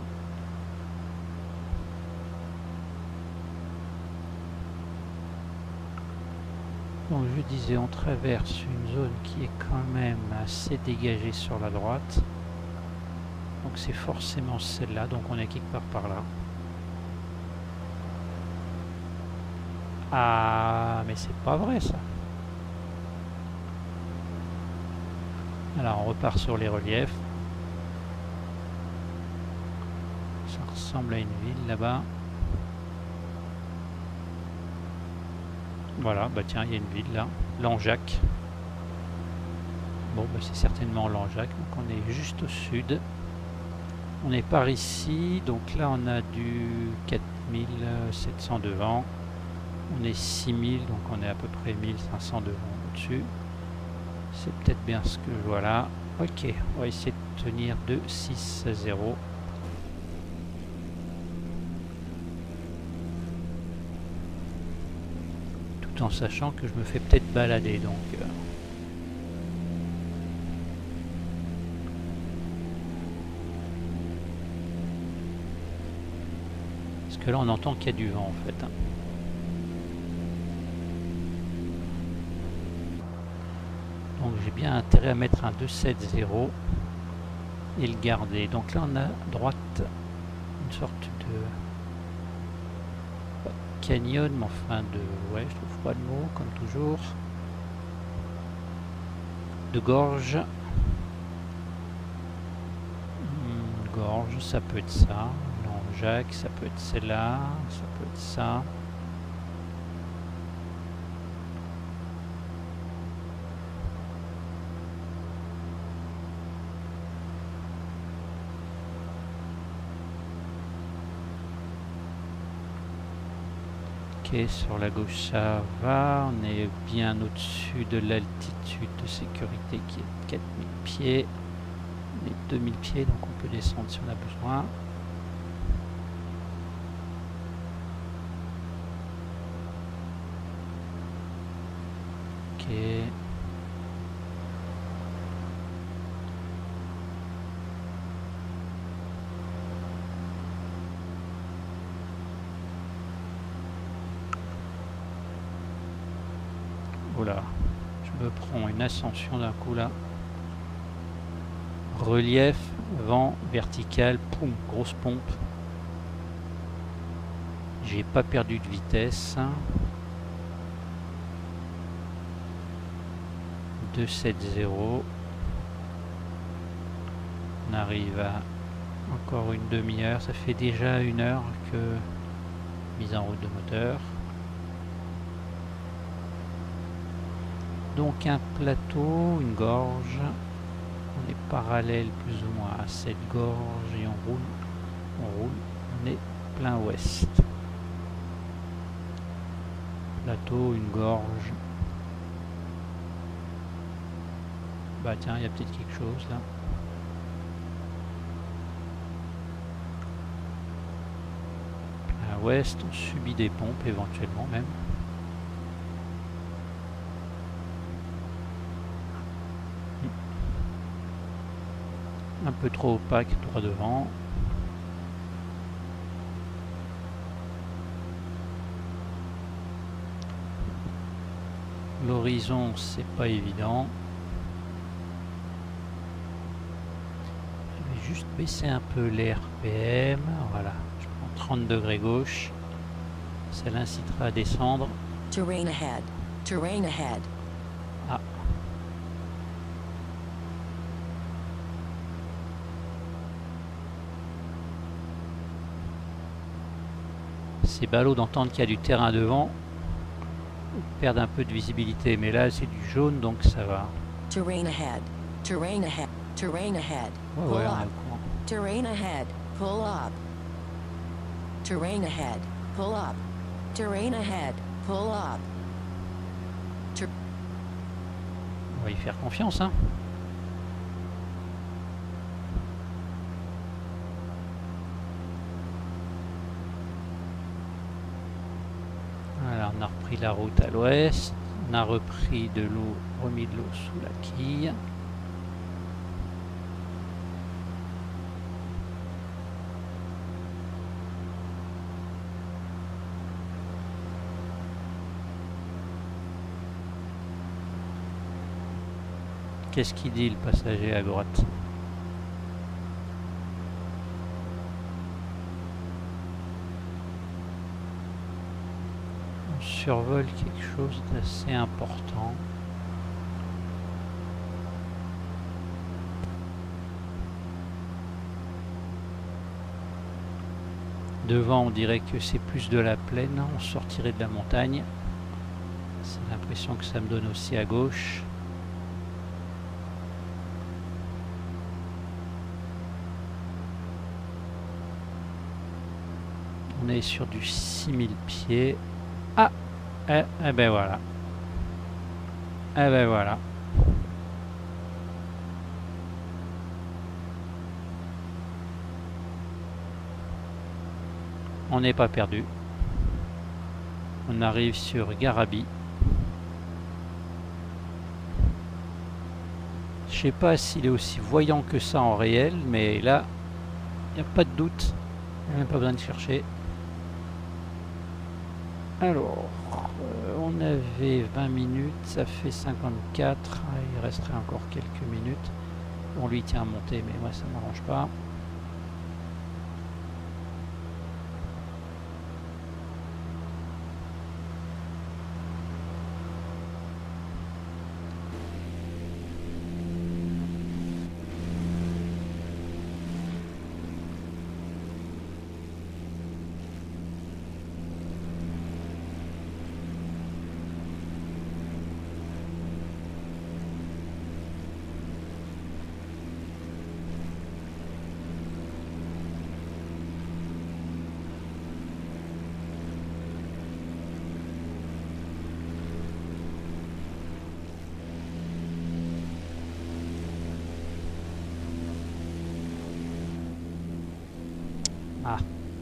Donc je disais on traverse une zone qui est quand même assez dégagée sur la droite. Donc c'est forcément celle-là, donc on est quelque part par là. Ah, mais c'est pas vrai ça. Alors on repart sur les reliefs. Ça ressemble à une ville là-bas. Voilà, bah tiens, il y a une ville là, Langeac. Bon, bah c'est certainement Langeac, donc on est juste au sud. On est par ici, donc là on a du 4700 devant. On est 6000, donc on est à peu près 1500 devant au-dessus. C'est peut-être bien ce que je vois là. Ok, on va essayer de tenir 2-6-0. Tout en sachant que je me fais peut-être balader, donc... Parce que là on entend qu'il y a du vent en fait. Donc j'ai bien intérêt à mettre un 2-7-0 et le garder. Donc là on a à droite une sorte de canyon, mais enfin de... ouais, je trouve pas le mot, comme toujours. De gorge. Gorge, ça peut être ça. Langeac, ça peut être celle-là, ça peut être ça. Ok, sur la gauche ça va, on est bien au-dessus de l'altitude de sécurité qui est de 4000 pieds. On est 2000 pieds, donc on peut descendre si on a besoin. Ok. Voilà, je me prends une ascension d'un coup là. Relief, vent, vertical, poum, grosse pompe. J'ai pas perdu de vitesse. 2-7-0. On arrive à encore une demi-heure. Ça fait déjà 1 heure que mise en route de moteur. Donc un plateau, une gorge. On est parallèle plus ou moins à cette gorge et on roule, on est plein ouest. Plateau, une gorge. Bah tiens, il y a peut-être quelque chose là. À ouest, on subit des pompes éventuellement même. Un peu trop opaque droit devant. L'horizon, c'est pas évident. Je vais juste baisser un peu les RPM. Voilà, je prends 30 degrés gauche. Ça l'incitera à descendre. Terrain ahead. Terrain ahead. Ah. C'est ballot d'entendre qu'il y a du terrain devant. Perdre un peu de visibilité, mais là c'est du jaune donc ça va. Terrain ahead. Terrain ahead. Terrain ahead. Ouais, Pull ouais, on est up. au courant. Terrain ahead. Pull up. Terrain ahead. Pull up. Terrain ahead. Pull up. On va y faire confiance, hein. Voilà, on a repris la route à l'ouest. On a repris de l'eau, remis de l'eau sous la quille. Qu'est-ce qu'il dit le passager à droite? On survole quelque chose d'assez important. Devant, on dirait que c'est plus de la plaine, on sortirait de la montagne. C'est l'impression que ça me donne aussi à gauche. On est sur du 6000 pieds. Ah, eh ben voilà. Eh ben voilà. On n'est pas perdu. On arrive sur Garabi. Je sais pas s'il est aussi voyant que ça en réel, mais là, il n'y a pas de doute. Il n'y a même pas besoin de chercher. Alors, on avait 20 minutes, ça fait 54. Il resterait encore quelques minutes. On lui tient à monter, mais moi ça ne m'arrange pas. Ah.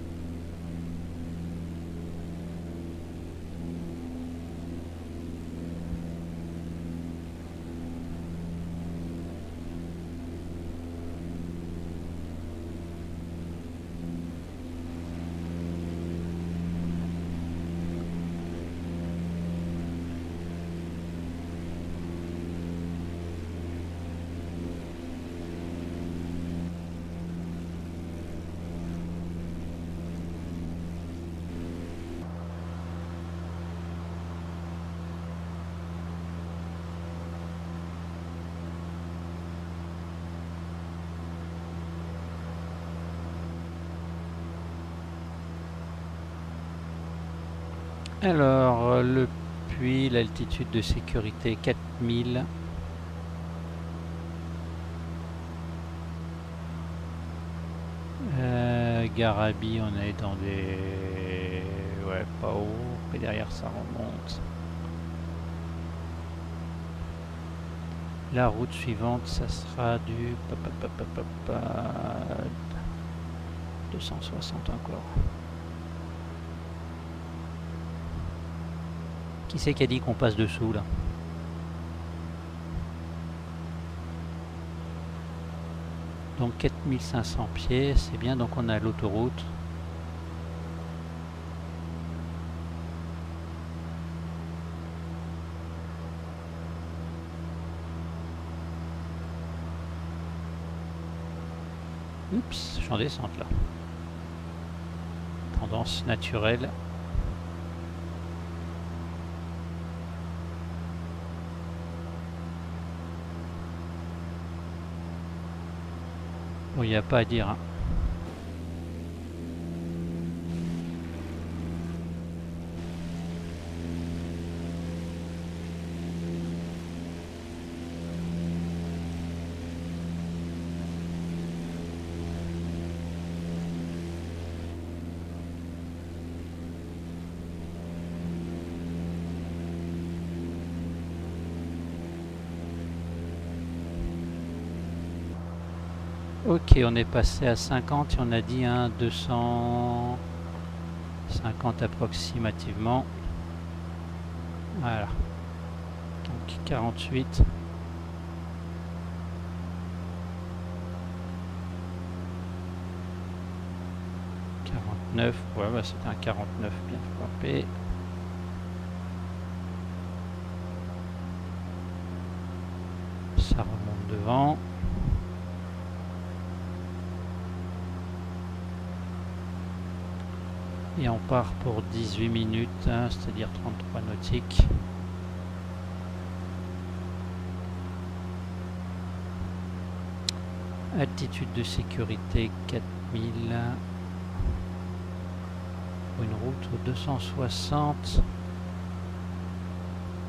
Alors, le puits, l'altitude de sécurité 4000. Garabi, on est dans des... Ouais, pas haut, mais derrière ça remonte. La route suivante, ça sera du... 260 encore. Qui c'est qui a dit qu'on passe dessous là? Donc 4500 pieds, c'est bien, donc on a l'autoroute. Oups, je suis en descente là. Tendance naturelle. Bon, il n'y a pas à dire, hein. Ok, on est passé à 50 et on a dit un 250 approximativement. Voilà. Donc 48. Ouais, bah c'est un 49 bien frappé. Ça remonte devant. Et on part pour 18 minutes, hein, c'est-à-dire 33 nautiques. Altitude de sécurité 4000. Une route 260.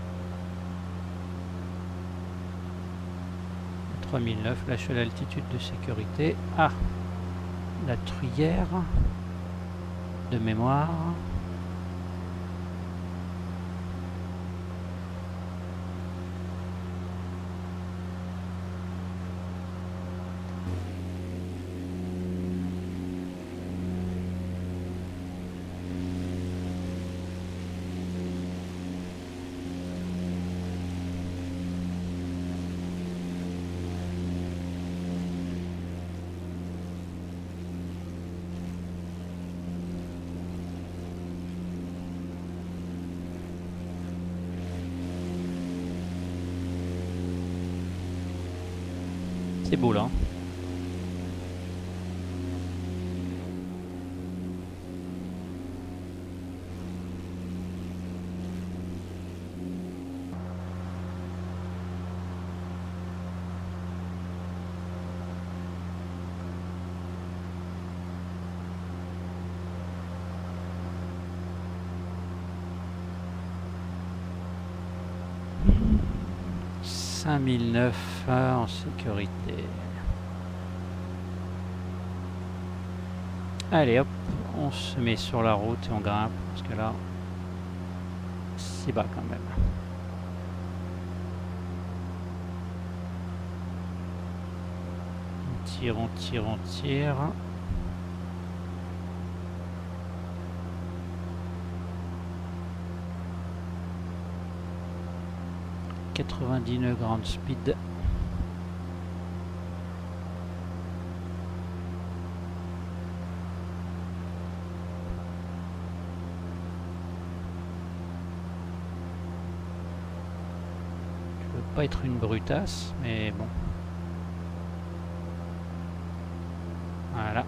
3009, lâche l'altitude de sécurité. Ah, la Truyère de mémoire. C'est beau là. « 5009 en sécurité. » Allez hop, on se met sur la route et on grimpe, parce que là, c'est bas quand même. On tire, on tire, on tire. « 99 grand speed. » Pas être une brutasse, mais bon. Voilà.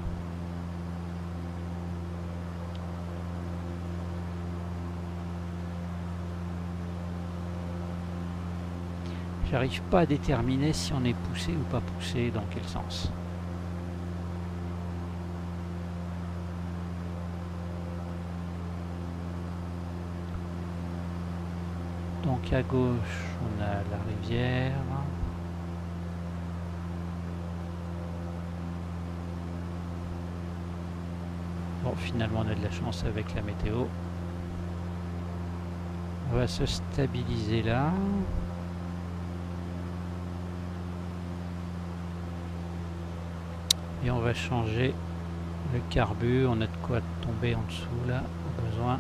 J'arrive pas à déterminer si on est poussé ou pas poussé, dans quel sens. Donc à gauche, on a la rivière. Bon, finalement, on a de la chance avec la météo. On va se stabiliser là. Et on va changer le carbu. On a de quoi tomber en dessous là, au besoin.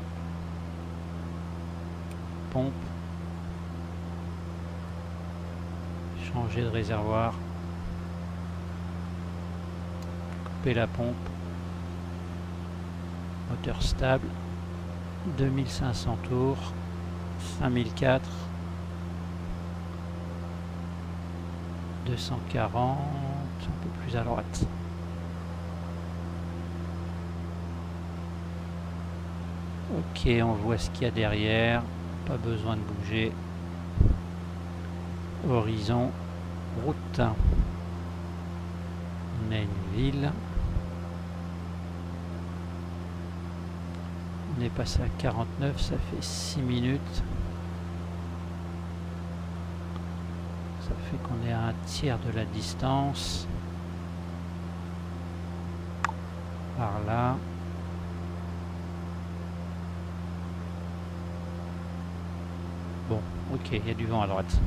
Pompe. Changer de réservoir, couper la pompe, moteur stable, 2500 tours, 5004, 240, un peu plus à droite. Ok, on voit ce qu'il y a derrière, pas besoin de bouger. Horizon, route. On a une ville. On est passé à 49, ça fait 6 minutes. Ça fait qu'on est à un tiers de la distance. Par là. Bon, ok, il y a du vent à droite.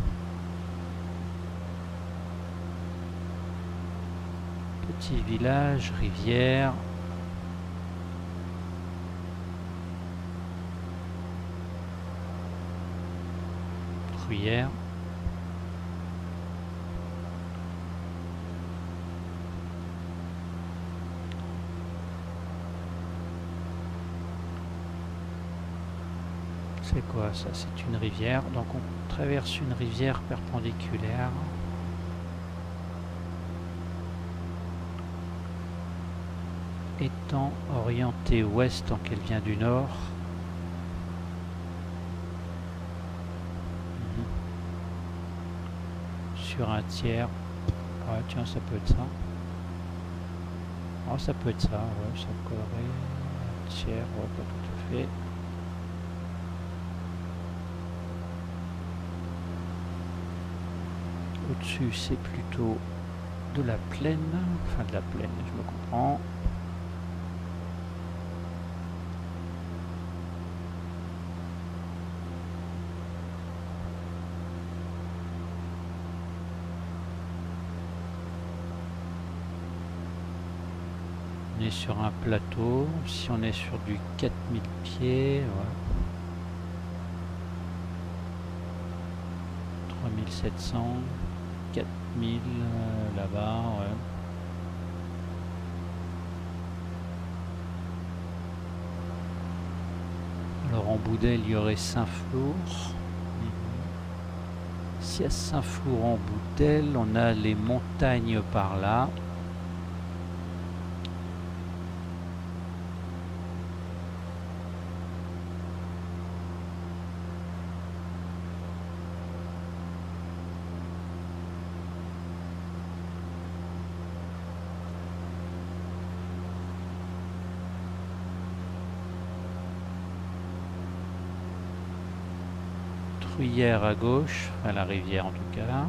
Petit village, rivière. Truyère. C'est quoi ça? C'est une rivière. Donc on traverse une rivière perpendiculaire. Étant orientée ouest, donc elle vient du nord. Sur un tiers. Ouais, tiens, ça peut être ça. Oh, ça peut être ça, ouais, ça collerait. Un tiers, ouais, pas tout à fait. Au-dessus, c'est plutôt de la plaine. Enfin, de la plaine, je me comprends. On est sur un plateau. Si on est sur du 4000 pieds, ouais. 3700, 4000 là-bas, ouais. Alors en Boudel, il y aurait Saint-Flour. Si à Saint-Flour en Boudel, on a les montagnes par là. Truyère à gauche, à la rivière en tout cas.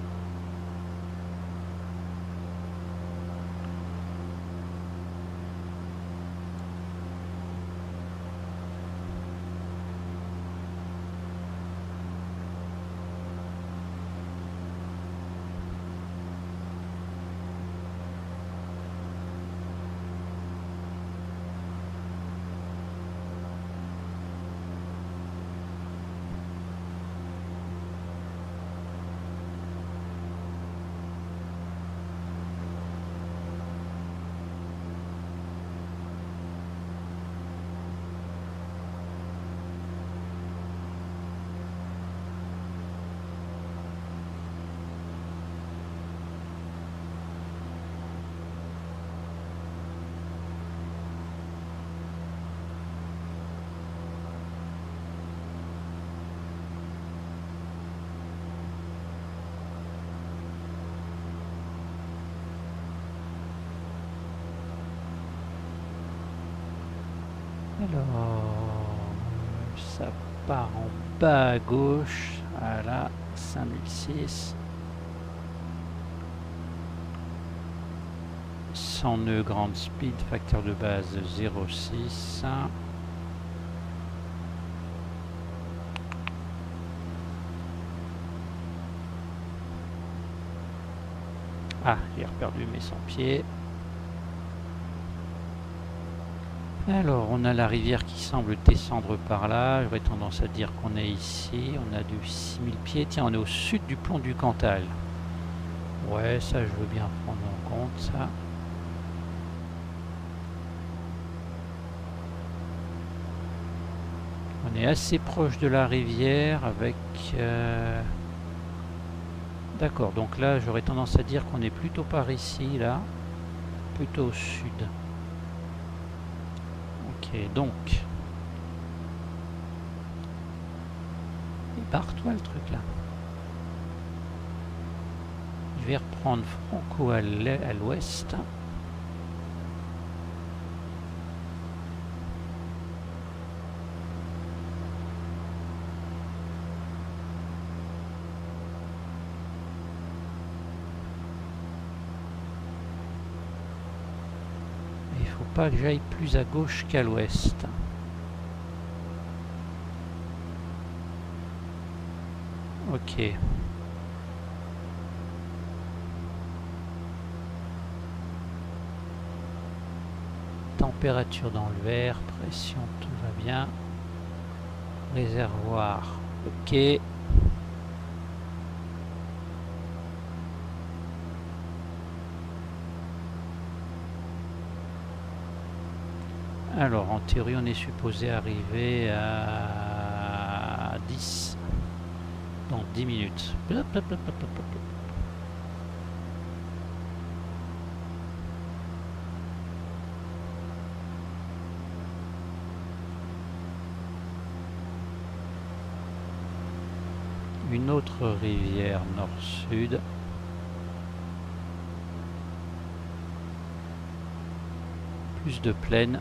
Alors, ça part en bas à gauche, voilà, 5006. 100 nœuds grande speed, facteur de base 0,6. Ah, j'ai perdu mes 100 pieds. Alors, on a la rivière qui semble descendre par là. J'aurais tendance à dire qu'on est ici. On a du 6000 pieds. Tiens, on est au sud du plomb du Cantal. Ouais, ça, je veux bien prendre en compte, ça. On est assez proche de la rivière avec... D'accord, donc là, j'aurais tendance à dire qu'on est plutôt par ici, là. Plutôt au sud. Ok, donc... Il barre-toi le truc, là. Je vais reprendre Franco à l'ouest. Il faut pas que j'aille plus à gauche qu'à l'ouest. Ok. Température dans le verre, pression, tout va bien. Réservoir, ok. Alors, en théorie, on est supposé arriver à 10 dans 10 minutes. Plop, plop, plop, plop, plop, plop. Une autre rivière nord-sud. Plus de plaine.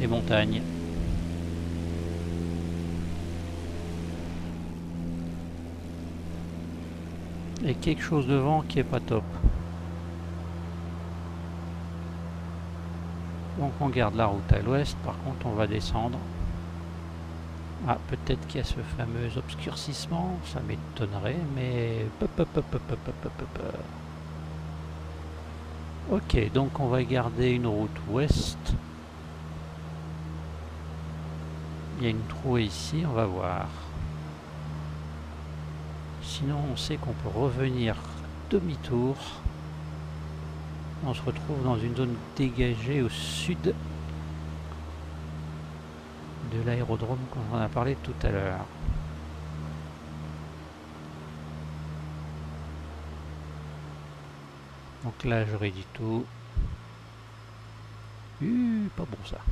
les montagnes. Et quelque chose devant qui est pas top. Donc on garde la route à l'ouest, par contre on va descendre. Ah, peut-être qu'il y a ce fameux obscurcissement, ça m'étonnerait, mais... Ok, donc on va garder une route ouest. Il y a une trouée ici, on va voir. Sinon on sait qu'on peut revenir demi-tour. On se retrouve dans une zone dégagée au sud de l'aérodrome qu'on en a parlé tout à l'heure. Donc là je rédis tout. Pas bon ça.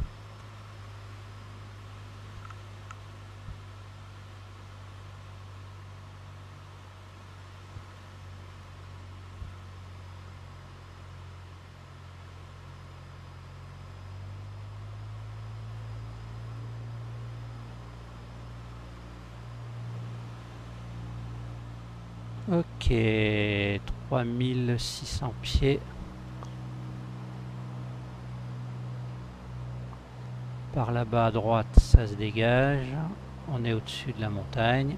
Ok, 3600 pieds. Par là-bas à droite, ça se dégage. On est au-dessus de la montagne.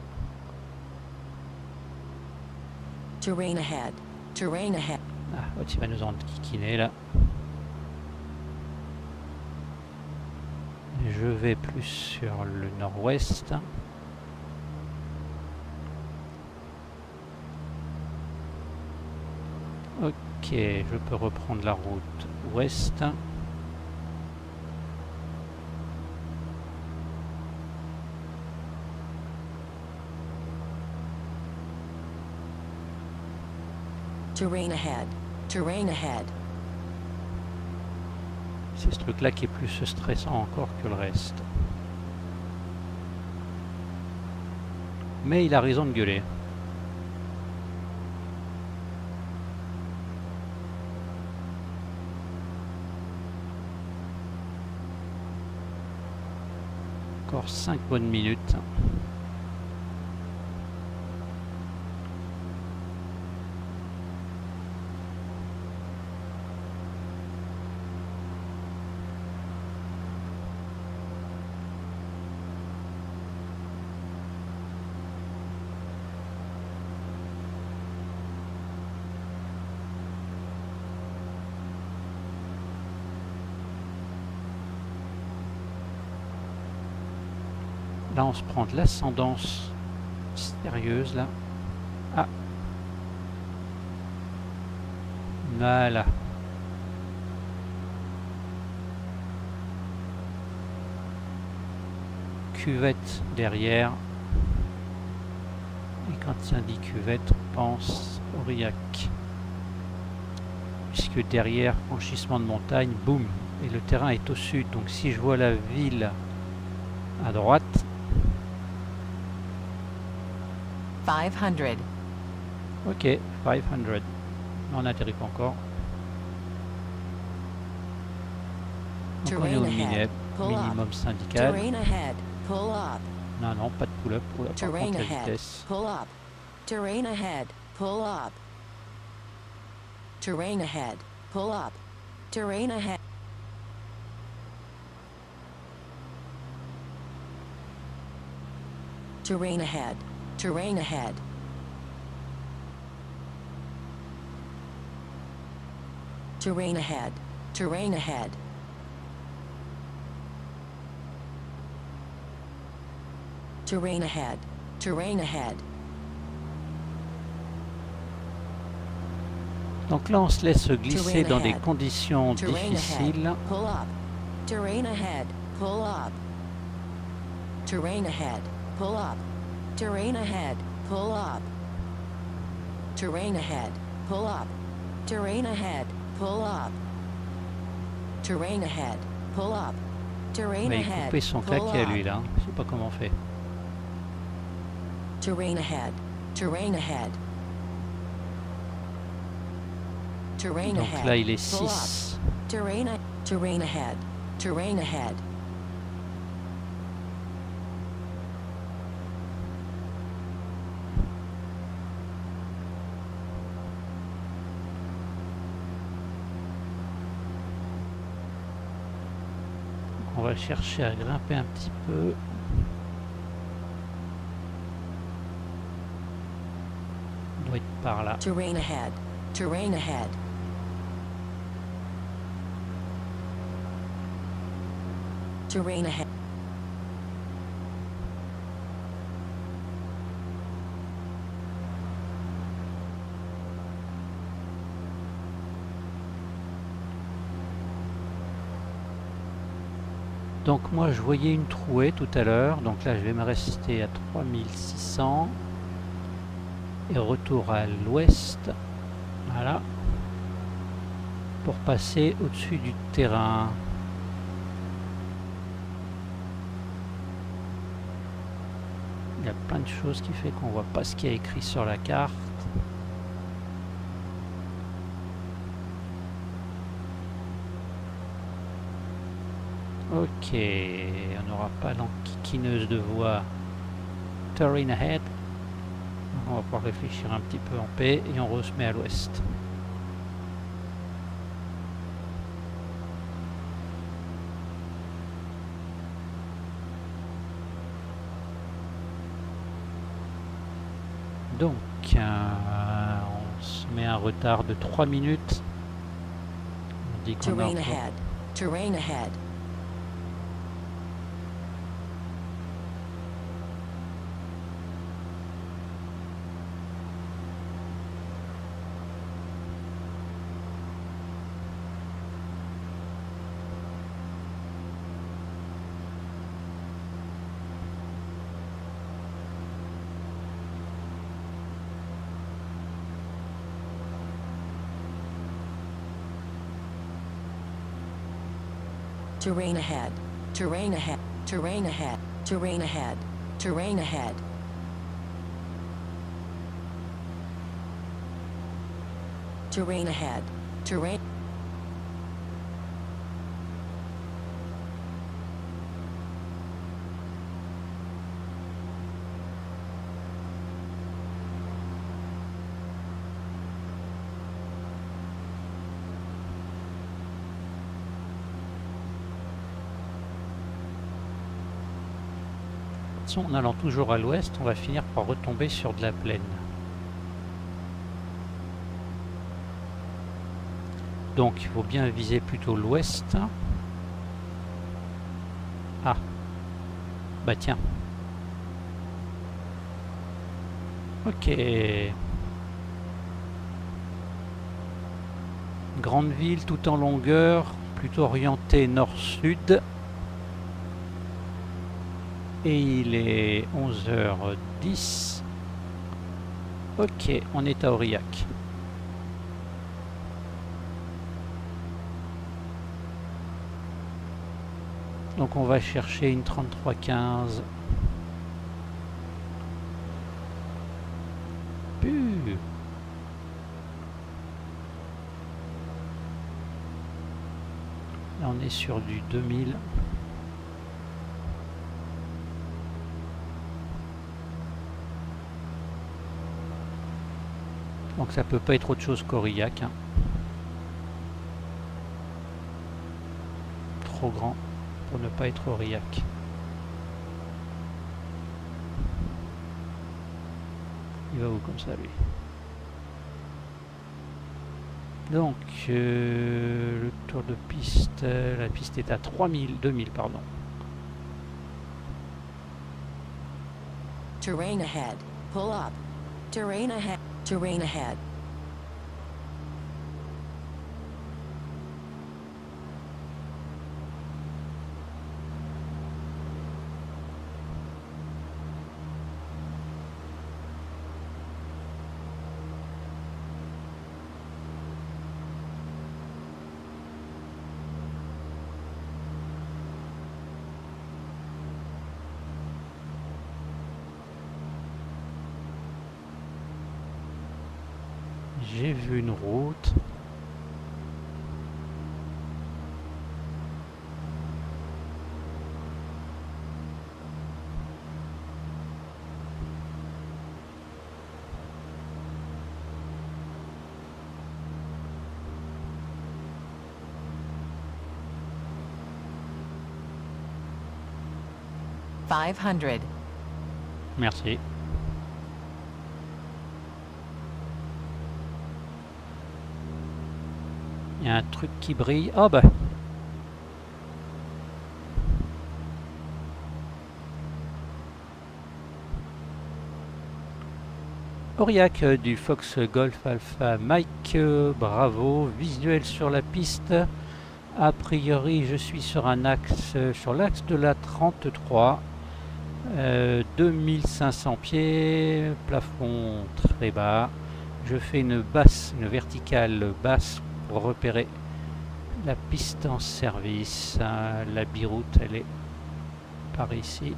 Terrain ahead. Terrain ahead. Ah, il va nous en kikiner là. Je vais plus sur le nord-ouest. Ok, je peux reprendre la route ouest. Terrain ahead. Terrain ahead. C'est ce truc-là qui est plus stressant encore que le reste. Mais il a raison de gueuler. Encore 5 bonnes minutes. Là, on se prend de l'ascendance sérieuse, là. Ah. Voilà. Cuvette derrière. Et quand ça dit cuvette, on pense Aurillac. Puisque derrière, franchissement de montagne, boum. Et le terrain est au sud. Donc si je vois la ville à droite... 500. Ok, 500. On n'atterrit pas encore. Donc on est au minimum syndical. Non, non, pas de pull-up. Par contre, la vitesse. Pull up. Terrain ahead. Pull up. Terrain ahead. Pull up. Terrain ahead. Terrain ahead. Terrain ahead. Terrain ahead. Terrain ahead. Terrain ahead. Terrain ahead. Donc là, on se laisse glisser dans des conditions difficiles. Pull up. Terrain ahead. Pull up. Terrain ahead. Pull up. Terrain ahead. Pull up. Terrain ahead. Pull up. Terrain ahead. Pull up. Terrain ahead. Pull up. Terrain Mais il ahead. coupait son claquet à lui là. Je sais pas comment on fait. Terrain ahead. Terrain ahead. Terrain Donc ahead. là, il est Pull up. 6. Terrain ahead. Terrain ahead. va chercher à grimper un petit peu. On doit être par là. Terrain ahead. Terrain ahead. Terrain ahead. Donc moi je voyais une trouée tout à l'heure, donc là je vais me rester à 3600 et retour à l'ouest, voilà, pour passer au-dessus du terrain. Il y a plein de choses qui fait qu'on voit pas ce qu'il y a écrit sur la carte. Ok, on n'aura pas l'enquiquineuse de voix Terrain ahead. On va pouvoir réfléchir un petit peu en paix et on se met à l'ouest. Donc, on se met un retard de 3 minutes. On dit qu'on Terrain ahead. Terrain ahead. Terrain ahead. Terrain ahead. Terrain ahead. Terrain ahead. Terrain ahead. Terrain ahead. Terrain. En allant toujours à l'ouest, on va finir par retomber sur de la plaine. Donc il faut bien viser plutôt l'ouest. Ah, bah tiens. Ok. Grande ville tout en longueur, plutôt orientée nord-sud. Et il est 11h10. Ok, on est à Aurillac. Donc on va chercher une 3315. Puh. Là on est sur du 2000. Donc ça peut pas être autre chose qu'Aurillac. Hein. Trop grand pour ne pas être Aurillac. Il va où comme ça lui? Donc le tour de piste, la piste est à 2000 pardon. Terrain ahead. Pull up. Terrain ahead. Terrain ahead. J'ai vu une route. 500. Merci. Il y a un truc qui brille. Oh bah. Aurillac du Fox Golf Alpha Mike, bravo, visuel sur la piste. A priori, je suis sur un axe, sur l'axe de la 33, 2500 pieds, plafond très bas. Je fais une verticale basse pour repérer la piste en service. La biroute, elle est par ici.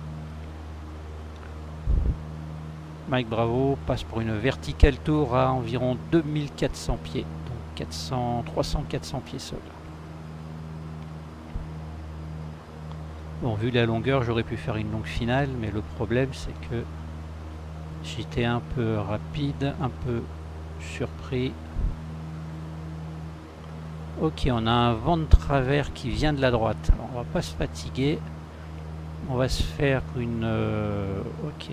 Mike Bravo passe pour une verticale tour à environ 2400 pieds, donc 300-400 pieds sol. Bon, vu la longueur, j'aurais pu faire une longue finale, mais le problème c'est que j'étais un peu rapide, un peu surpris. Ok, on a un vent de travers qui vient de la droite. Alors, on va pas se fatiguer. On va se faire une... ok.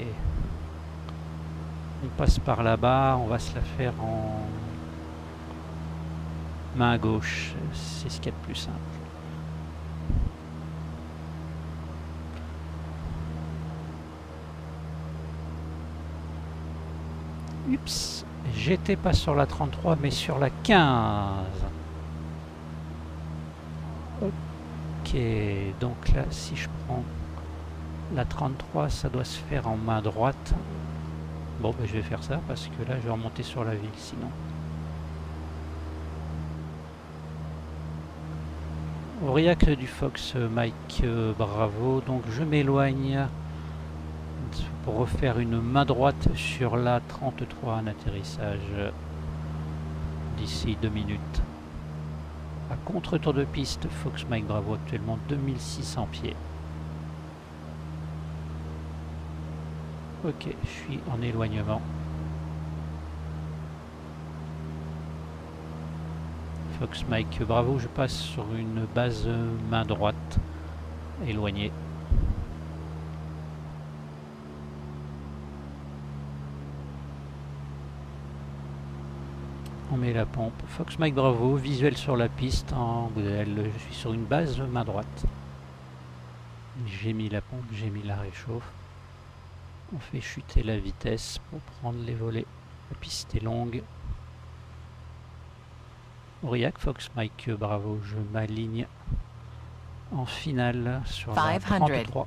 On passe par là-bas, on va se la faire en main gauche, c'est ce qu'il y a de plus simple. Oups, j'étais pas sur la 33 mais sur la 15. Ok, donc là si je prends la 33, ça doit se faire en main droite. Bon, ben, je vais faire ça parce que là, je vais remonter sur la ville sinon. Aurillac du Fox, Mike, bravo. Donc, je m'éloigne pour refaire une main droite sur la 33, un atterrissage d'ici 2 minutes. À contre-tour de piste, Fox, Mike, bravo, actuellement 2600 pieds. Ok, je suis en éloignement. Fox Mike, bravo, je passe sur une base main droite, éloignée. On met la pompe. Fox Mike, bravo, visuel sur la piste en modèle. Je suis sur une base main droite. J'ai mis la pompe, j'ai mis la réchauffe. On fait chuter la vitesse pour prendre les volets. La piste est longue. Aurillac, Fox Mike, bravo, je m'aligne en finale sur la 33.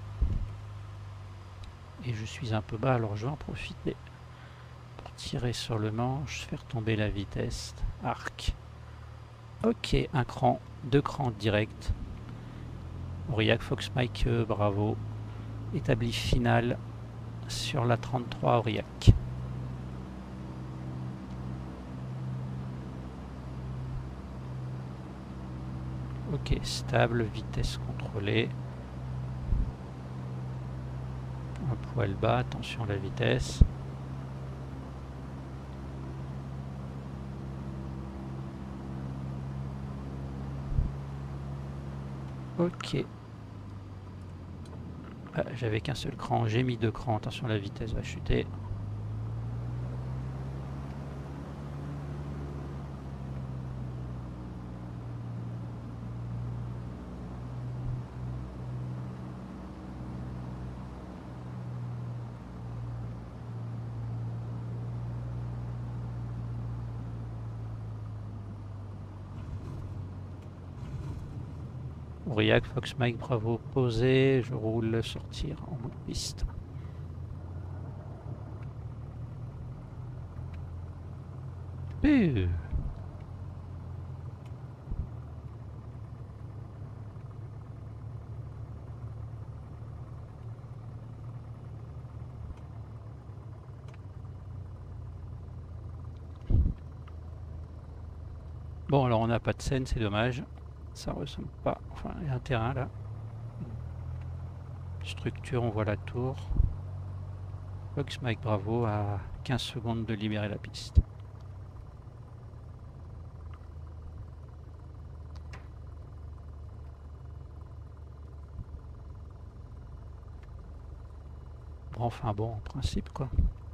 Et je suis un peu bas, alors je vais en profiter pour tirer sur le manche, faire tomber la vitesse. Arc. Ok, un cran, 2 crans direct. Aurillac, Fox Mike, bravo. Établi finale sur la 33 Aurillac. Ok, stable, vitesse contrôlée. Un poil bas, attention à la vitesse. Ok. Ah, j'avais qu'un seul cran, j'ai mis 2 crans, attention la vitesse va chuter. Aurillac, Fox Mike, bravo, posé, je roule, sortir en mode piste. Bon, alors on n'a pas de scène, c'est dommage. Ça ressemble pas. Enfin, il y a un terrain là. Structure, on voit la tour. Fox Mike, bravo, à 15 secondes de libérer la piste. Bon, enfin bon, en principe quoi.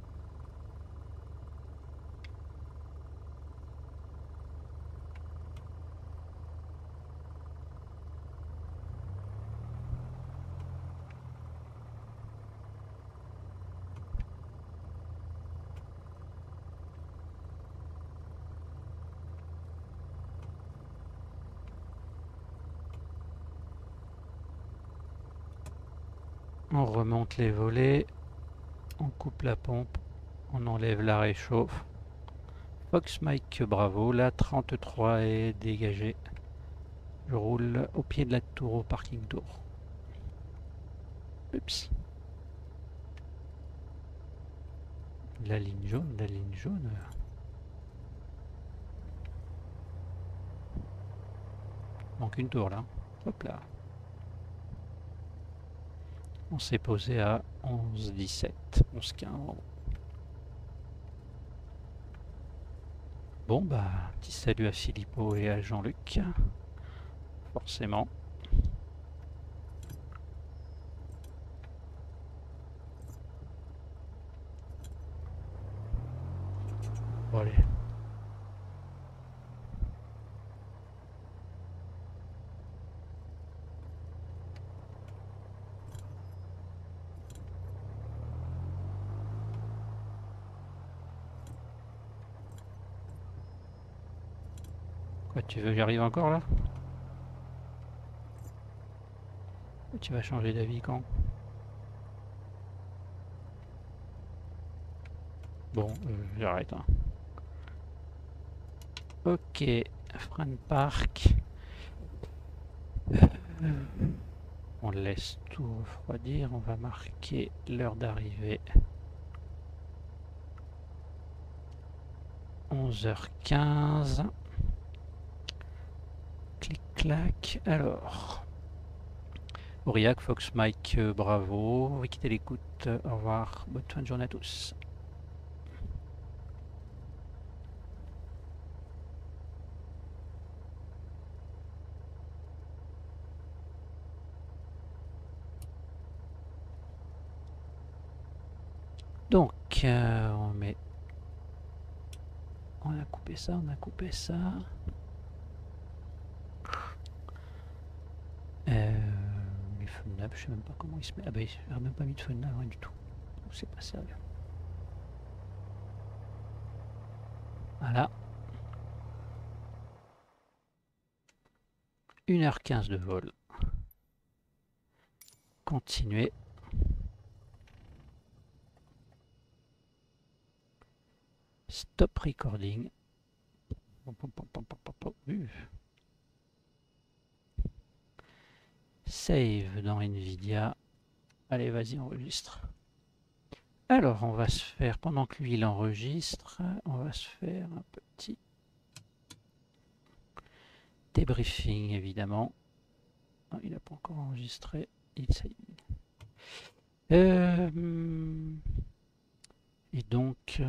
On remonte les volets, on coupe la pompe, on enlève la réchauffe. Fox Mike Bravo, la 33 est dégagée. Je roule au pied de la tour au parking tour. Oups. La ligne jaune, la ligne jaune. Manque une tour là. Hop là. On s'est posé à 11-17, 11-15. Bon bah, petit salut à Philippot et à Jean-Luc. Forcément. Bon allez. Quoi, tu veux que j'arrive encore là? Tu vas changer d'avis quand? Bon, j'arrête. Hein. Ok, Fran Park. On laisse tout refroidir. On va marquer l'heure d'arrivée. 11h15. Clic-clac. Alors. Aurillac, Fox Mike, bravo. Vous quittez l'écoute. Au revoir. Bonne fin de journée à tous. Donc, on met... On a coupé ça, on a coupé ça. Les feux de nappe, je sais même pas comment il se met. Ah bah il n'a même pas mis de feu de nappe, rien du tout. C'est pas sérieux. Voilà. 1h15 de vol. Continuer. Stop recording. Save dans Nvidia. Allez, vas-y, enregistre. Alors, on va se faire, pendant que lui il enregistre, on va se faire un petit débriefing, évidemment. Ah, il n'a pas encore enregistré. Et donc.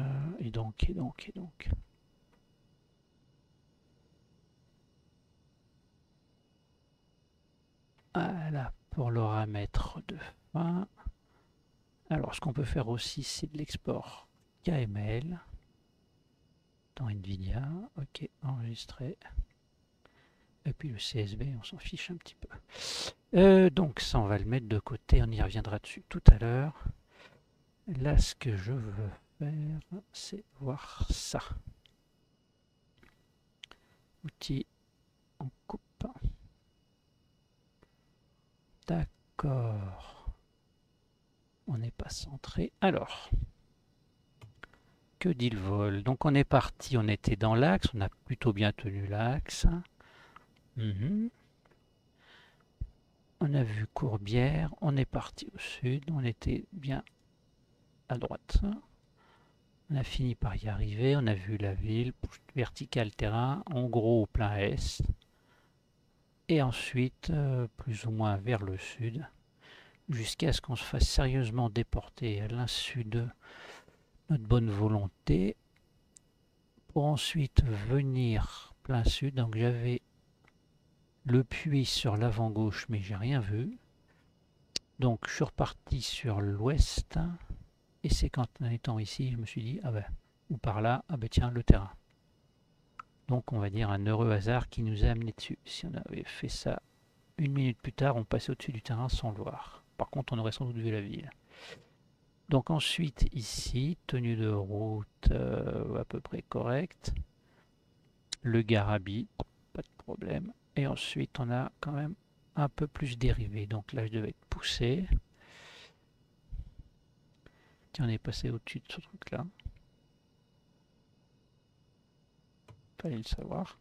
Voilà, pour le paramètre de fin. Alors, ce qu'on peut faire aussi, c'est de l'export KML dans Nvidia. Ok, enregistré. Et puis le CSV, on s'en fiche un petit peu. Donc, ça, on va le mettre de côté. On y reviendra dessus tout à l'heure. Là, ce que je veux faire, c'est voir ça. Outils, on coupe. D'accord. On n'est pas centré. Alors, que dit le vol? Donc on est parti, on était dans l'axe, on a plutôt bien tenu l'axe. On a vu Courbière, on est parti au sud, on était bien à droite. On a fini par y arriver, on a vu la ville, vertical terrain, en gros au plein est. Et ensuite, plus ou moins vers le sud, jusqu'à ce qu'on se fasse sérieusement déporter à l'insu de notre bonne volonté, pour ensuite venir plein sud. Donc j'avais le puits sur l'avant gauche, mais j'ai rien vu. Donc je suis reparti sur l'ouest. Et c'est quand en étant ici, je me suis dit, ah ben, ou par là, ah ben tiens, le terrain. Donc on va dire un heureux hasard qui nous a amené dessus. Si on avait fait ça une minute plus tard, on passait au-dessus du terrain sans le voir. Par contre, on aurait sans doute vu la ville. Donc ensuite, ici, tenue de route à peu près correcte. Le Garabi, pas de problème. Et ensuite, on a quand même un peu plus dérivé. Donc là, je devais être poussé. Tiens, on est passé au-dessus de ce truc-là. Fallait le savoir.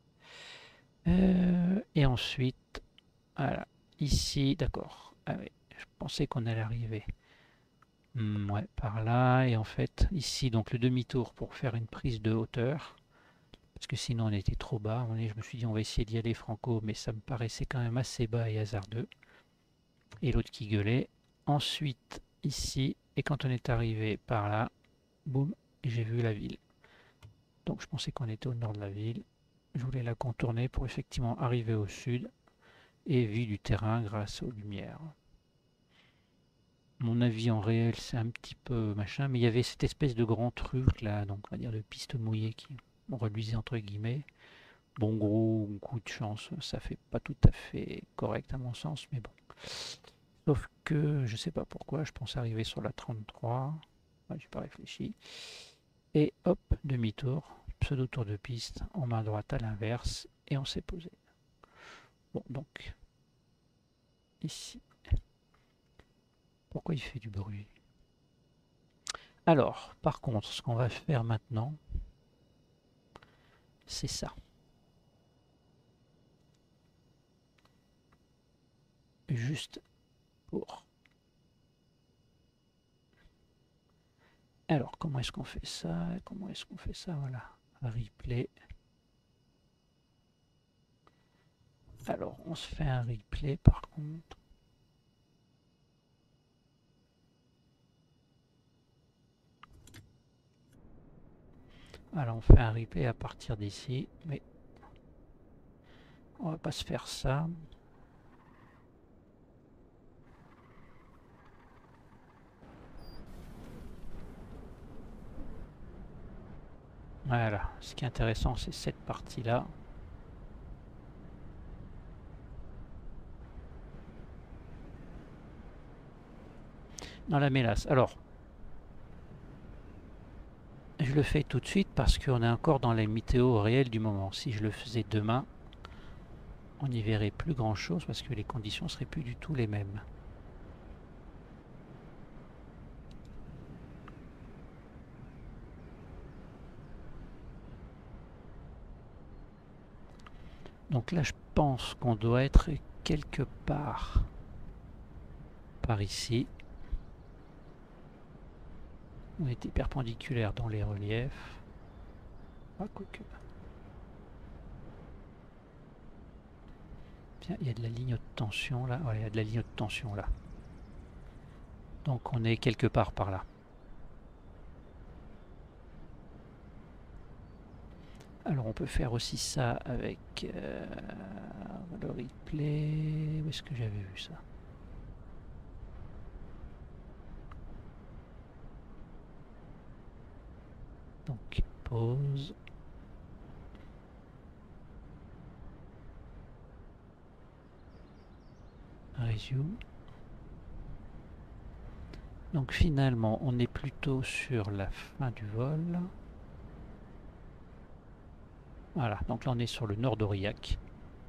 Et ensuite, voilà, ici, d'accord. Ah oui, je pensais qu'on allait arriver. Ouais, par là. Et en fait, ici, donc le demi-tour pour faire une prise de hauteur. Parce que sinon, on était trop bas. Je me suis dit, on va essayer d'y aller franco, mais ça me paraissait quand même assez bas et hasardeux. Et l'autre qui gueulait. Ensuite, ici, et quand on est arrivé par là, boum, j'ai vu la ville. Donc je pensais qu'on était au nord de la ville. Je voulais la contourner pour effectivement arriver au sud et vue du terrain grâce aux lumières. Mon avis en réel, c'est un petit peu machin, mais il y avait cette espèce de grand truc là, donc on va dire de piste mouillée qui reluisait entre guillemets. Bon, gros coup de chance, ça fait pas tout à fait correct à mon sens, mais bon. Sauf que je sais pas pourquoi, je pense arriver sur la 33. Ouais, j'ai pas réfléchi. Et hop, demi-tour, pseudo tour de piste, en main droite à l'inverse, et on s'est posé. Bon, donc, ici. Pourquoi il fait du bruit? Alors, par contre, ce qu'on va faire maintenant, c'est ça. Juste pour... Alors, comment est-ce qu'on fait ça? Comment est-ce qu'on fait ça? Voilà. Replay. Alors, on se fait un replay par contre. Alors, on fait un replay à partir d'ici, mais on va pas se faire ça. Voilà, ce qui est intéressant, c'est cette partie-là. Dans la mélasse. Alors, je le fais tout de suite parce qu'on est encore dans les météos réelles du moment. Si je le faisais demain, on n'y verrait plus grand chose parce que les conditions seraient plus du tout les mêmes. Donc là, je pense qu'on doit être quelque part par ici. On était perpendiculaire dans les reliefs. Ah, quoique. Bien, il y a de la ligne haute tension là. Ouais, il y a de la ligne haute tension là. Donc on est quelque part par là. Alors on peut faire aussi ça avec le replay. Où est-ce que j'avais vu ça? Donc pause. Resume. Donc finalement on est plutôt sur la fin du vol. Voilà, donc là on est sur le nord d'Aurillac.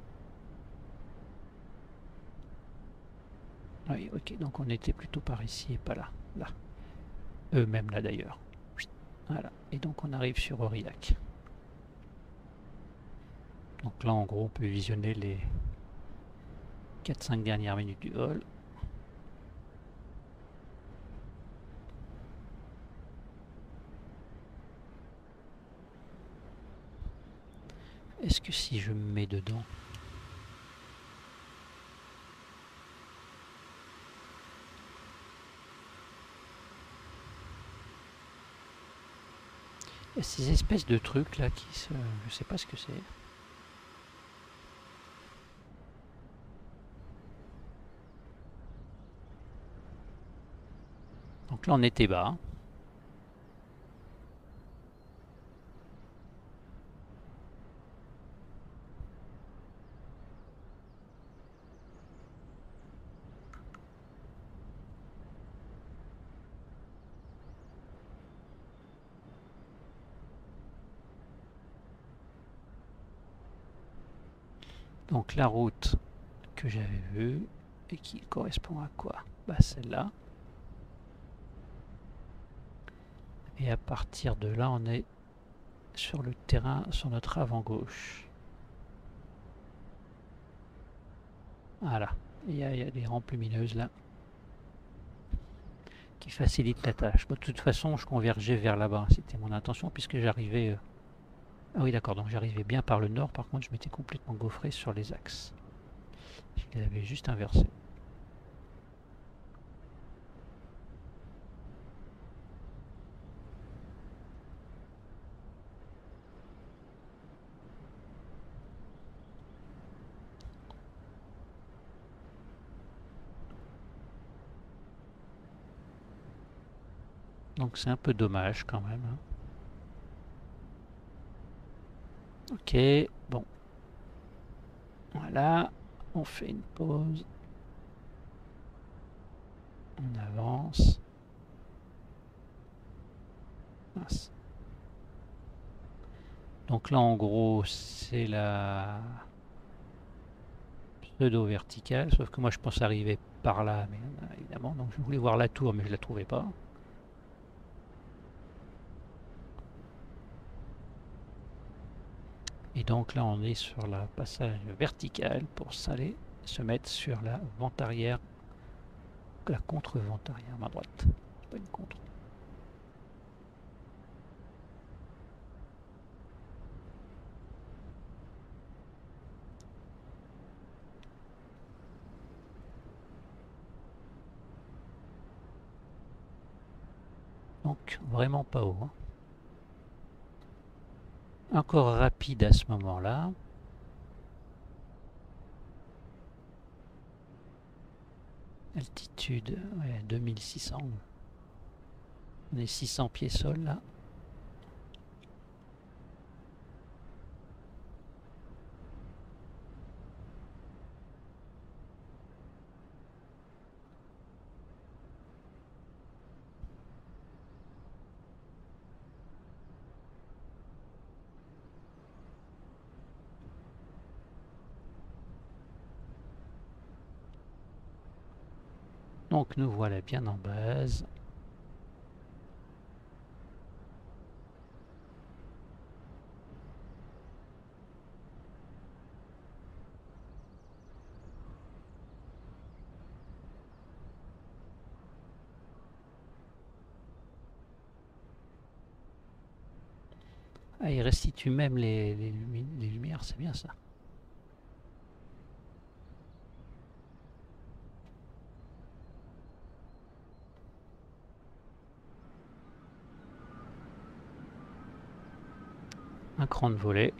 Oui, ok, donc on était plutôt par ici et pas là. Là. Même là d'ailleurs. Voilà, et donc on arrive sur Aurillac. Donc là en gros on peut visionner les 4-5 dernières minutes du vol. Est-ce que si je me mets dedans... Il y a ces espèces de trucs là qui se... Je sais pas ce que c'est. Donc là on était bas. Donc la route que j'avais vue et qui correspond à quoi? Bah celle-là. Et à partir de là, on est sur le terrain, sur notre avant gauche. Voilà. Il y a des rampes lumineuses là qui facilitent la tâche. Bon, de toute façon, je convergeais vers là-bas. C'était mon intention puisque j'arrivais... Ah oui, d'accord. Donc j'arrivais bien par le nord. Par contre, je m'étais complètement gaufré sur les axes. Je les avais juste inversés. Donc c'est un peu dommage quand même. Hein. Ok, bon. Voilà, on fait une pause. On avance. Mince. Donc là en gros c'est la pseudo-verticale, sauf que moi je pense arriver par là, mais évidemment, donc je voulais voir la tour mais je la trouvais pas. Et donc là on est sur la passage verticale pour s'aller se mettre sur la vente arrière, la contre-vente arrière, ma droite, pas une contre. Donc vraiment pas haut. Hein. Encore rapide à ce moment-là. Altitude, ouais, 2600. On est 600 pieds sol là. Donc nous voilà bien en base. Ah, il restitue même les lumières, c'est bien ça. Un cran de volée.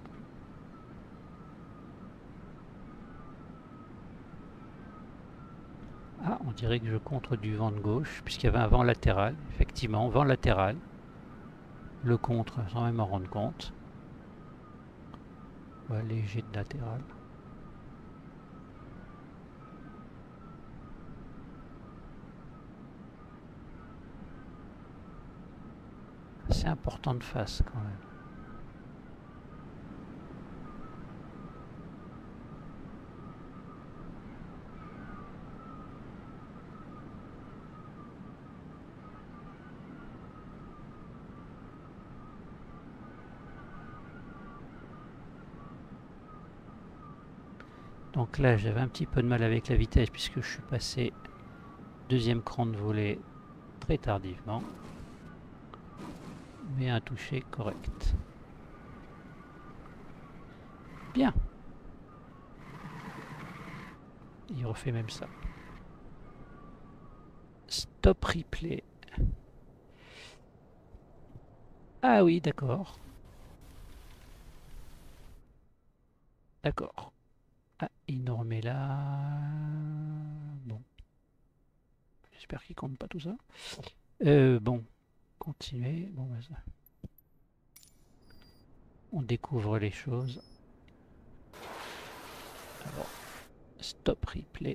Ah, on dirait que je contre du vent de gauche, puisqu'il y avait un vent latéral. Effectivement, vent latéral. Le contre, sans même m'en rendre compte. Ouais, léger de latéral. C'est important de face quand même. Donc là, j'avais un petit peu de mal avec la vitesse puisque je suis passé deuxième cran de volée très tardivement. Mais un toucher correct. Bien. Il refait même ça. Stop replay. Ah oui, d'accord. D'accord. Ah, il nous remet là. Bon. J'espère qu'il compte pas tout ça. Bon, continuer. Bon, bah, on découvre les choses. Alors, stop replay.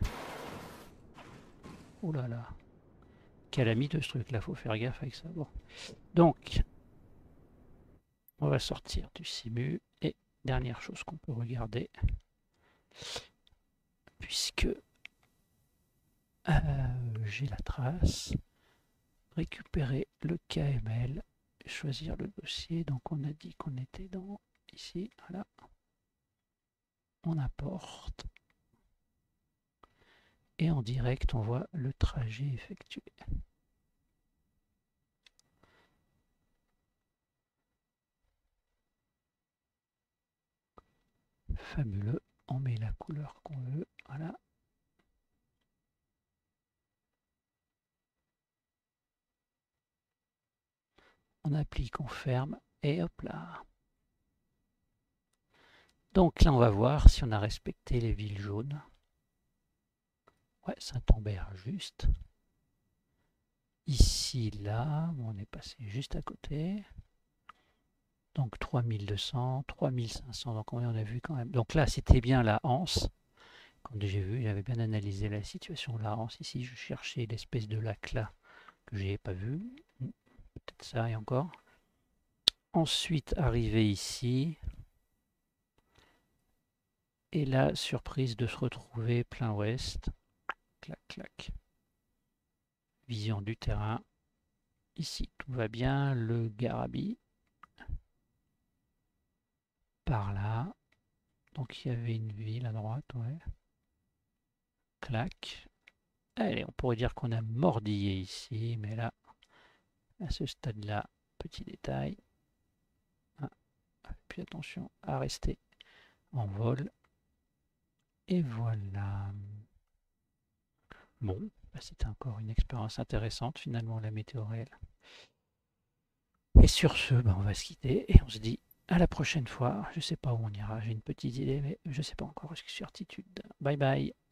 Oh là là. Calamite ce truc là, faut faire gaffe avec ça. Bon. Donc, on va sortir du simu. Et dernière chose qu'on peut regarder. Puisque j'ai la trace. Récupérer le KML. Choisir le dossier. Donc on a dit qu'on était dans ici. Voilà. On apporte. Et en direct, on voit le trajet effectué. Fabuleux. On met la couleur qu'on veut. Voilà. On applique, on ferme. Et hop là. Donc là, on va voir si on a respecté les villes jaunes. Ouais, Saint-Ambert juste. Ici, là, on est passé juste à côté. Donc 3200, 3500, donc on a vu quand même. Donc là, c'était bien la Anse. Quand j'ai vu, j'avais bien analysé la situation de la Anse. Ici, je cherchais l'espèce de lac là que je n'avais pas vu. Peut-être ça et encore. Ensuite, arrivé ici. Et là, surprise de se retrouver plein ouest. Clac, clac. Vision du terrain. Ici, tout va bien. Le Garabi. Par là. Donc, il y avait une ville à droite, ouais. Clac. Allez, on pourrait dire qu'on a mordillé ici, mais là, à ce stade-là, petit détail. Ah, puis attention à rester en vol. Et voilà. Bon, bah c'était encore une expérience intéressante finalement la météo réelle. Et sur ce, bah on va se quitter et on se dit à la prochaine fois. Je sais pas où on ira, j'ai une petite idée, mais je sais pas encore, je suis certitude. Bye bye.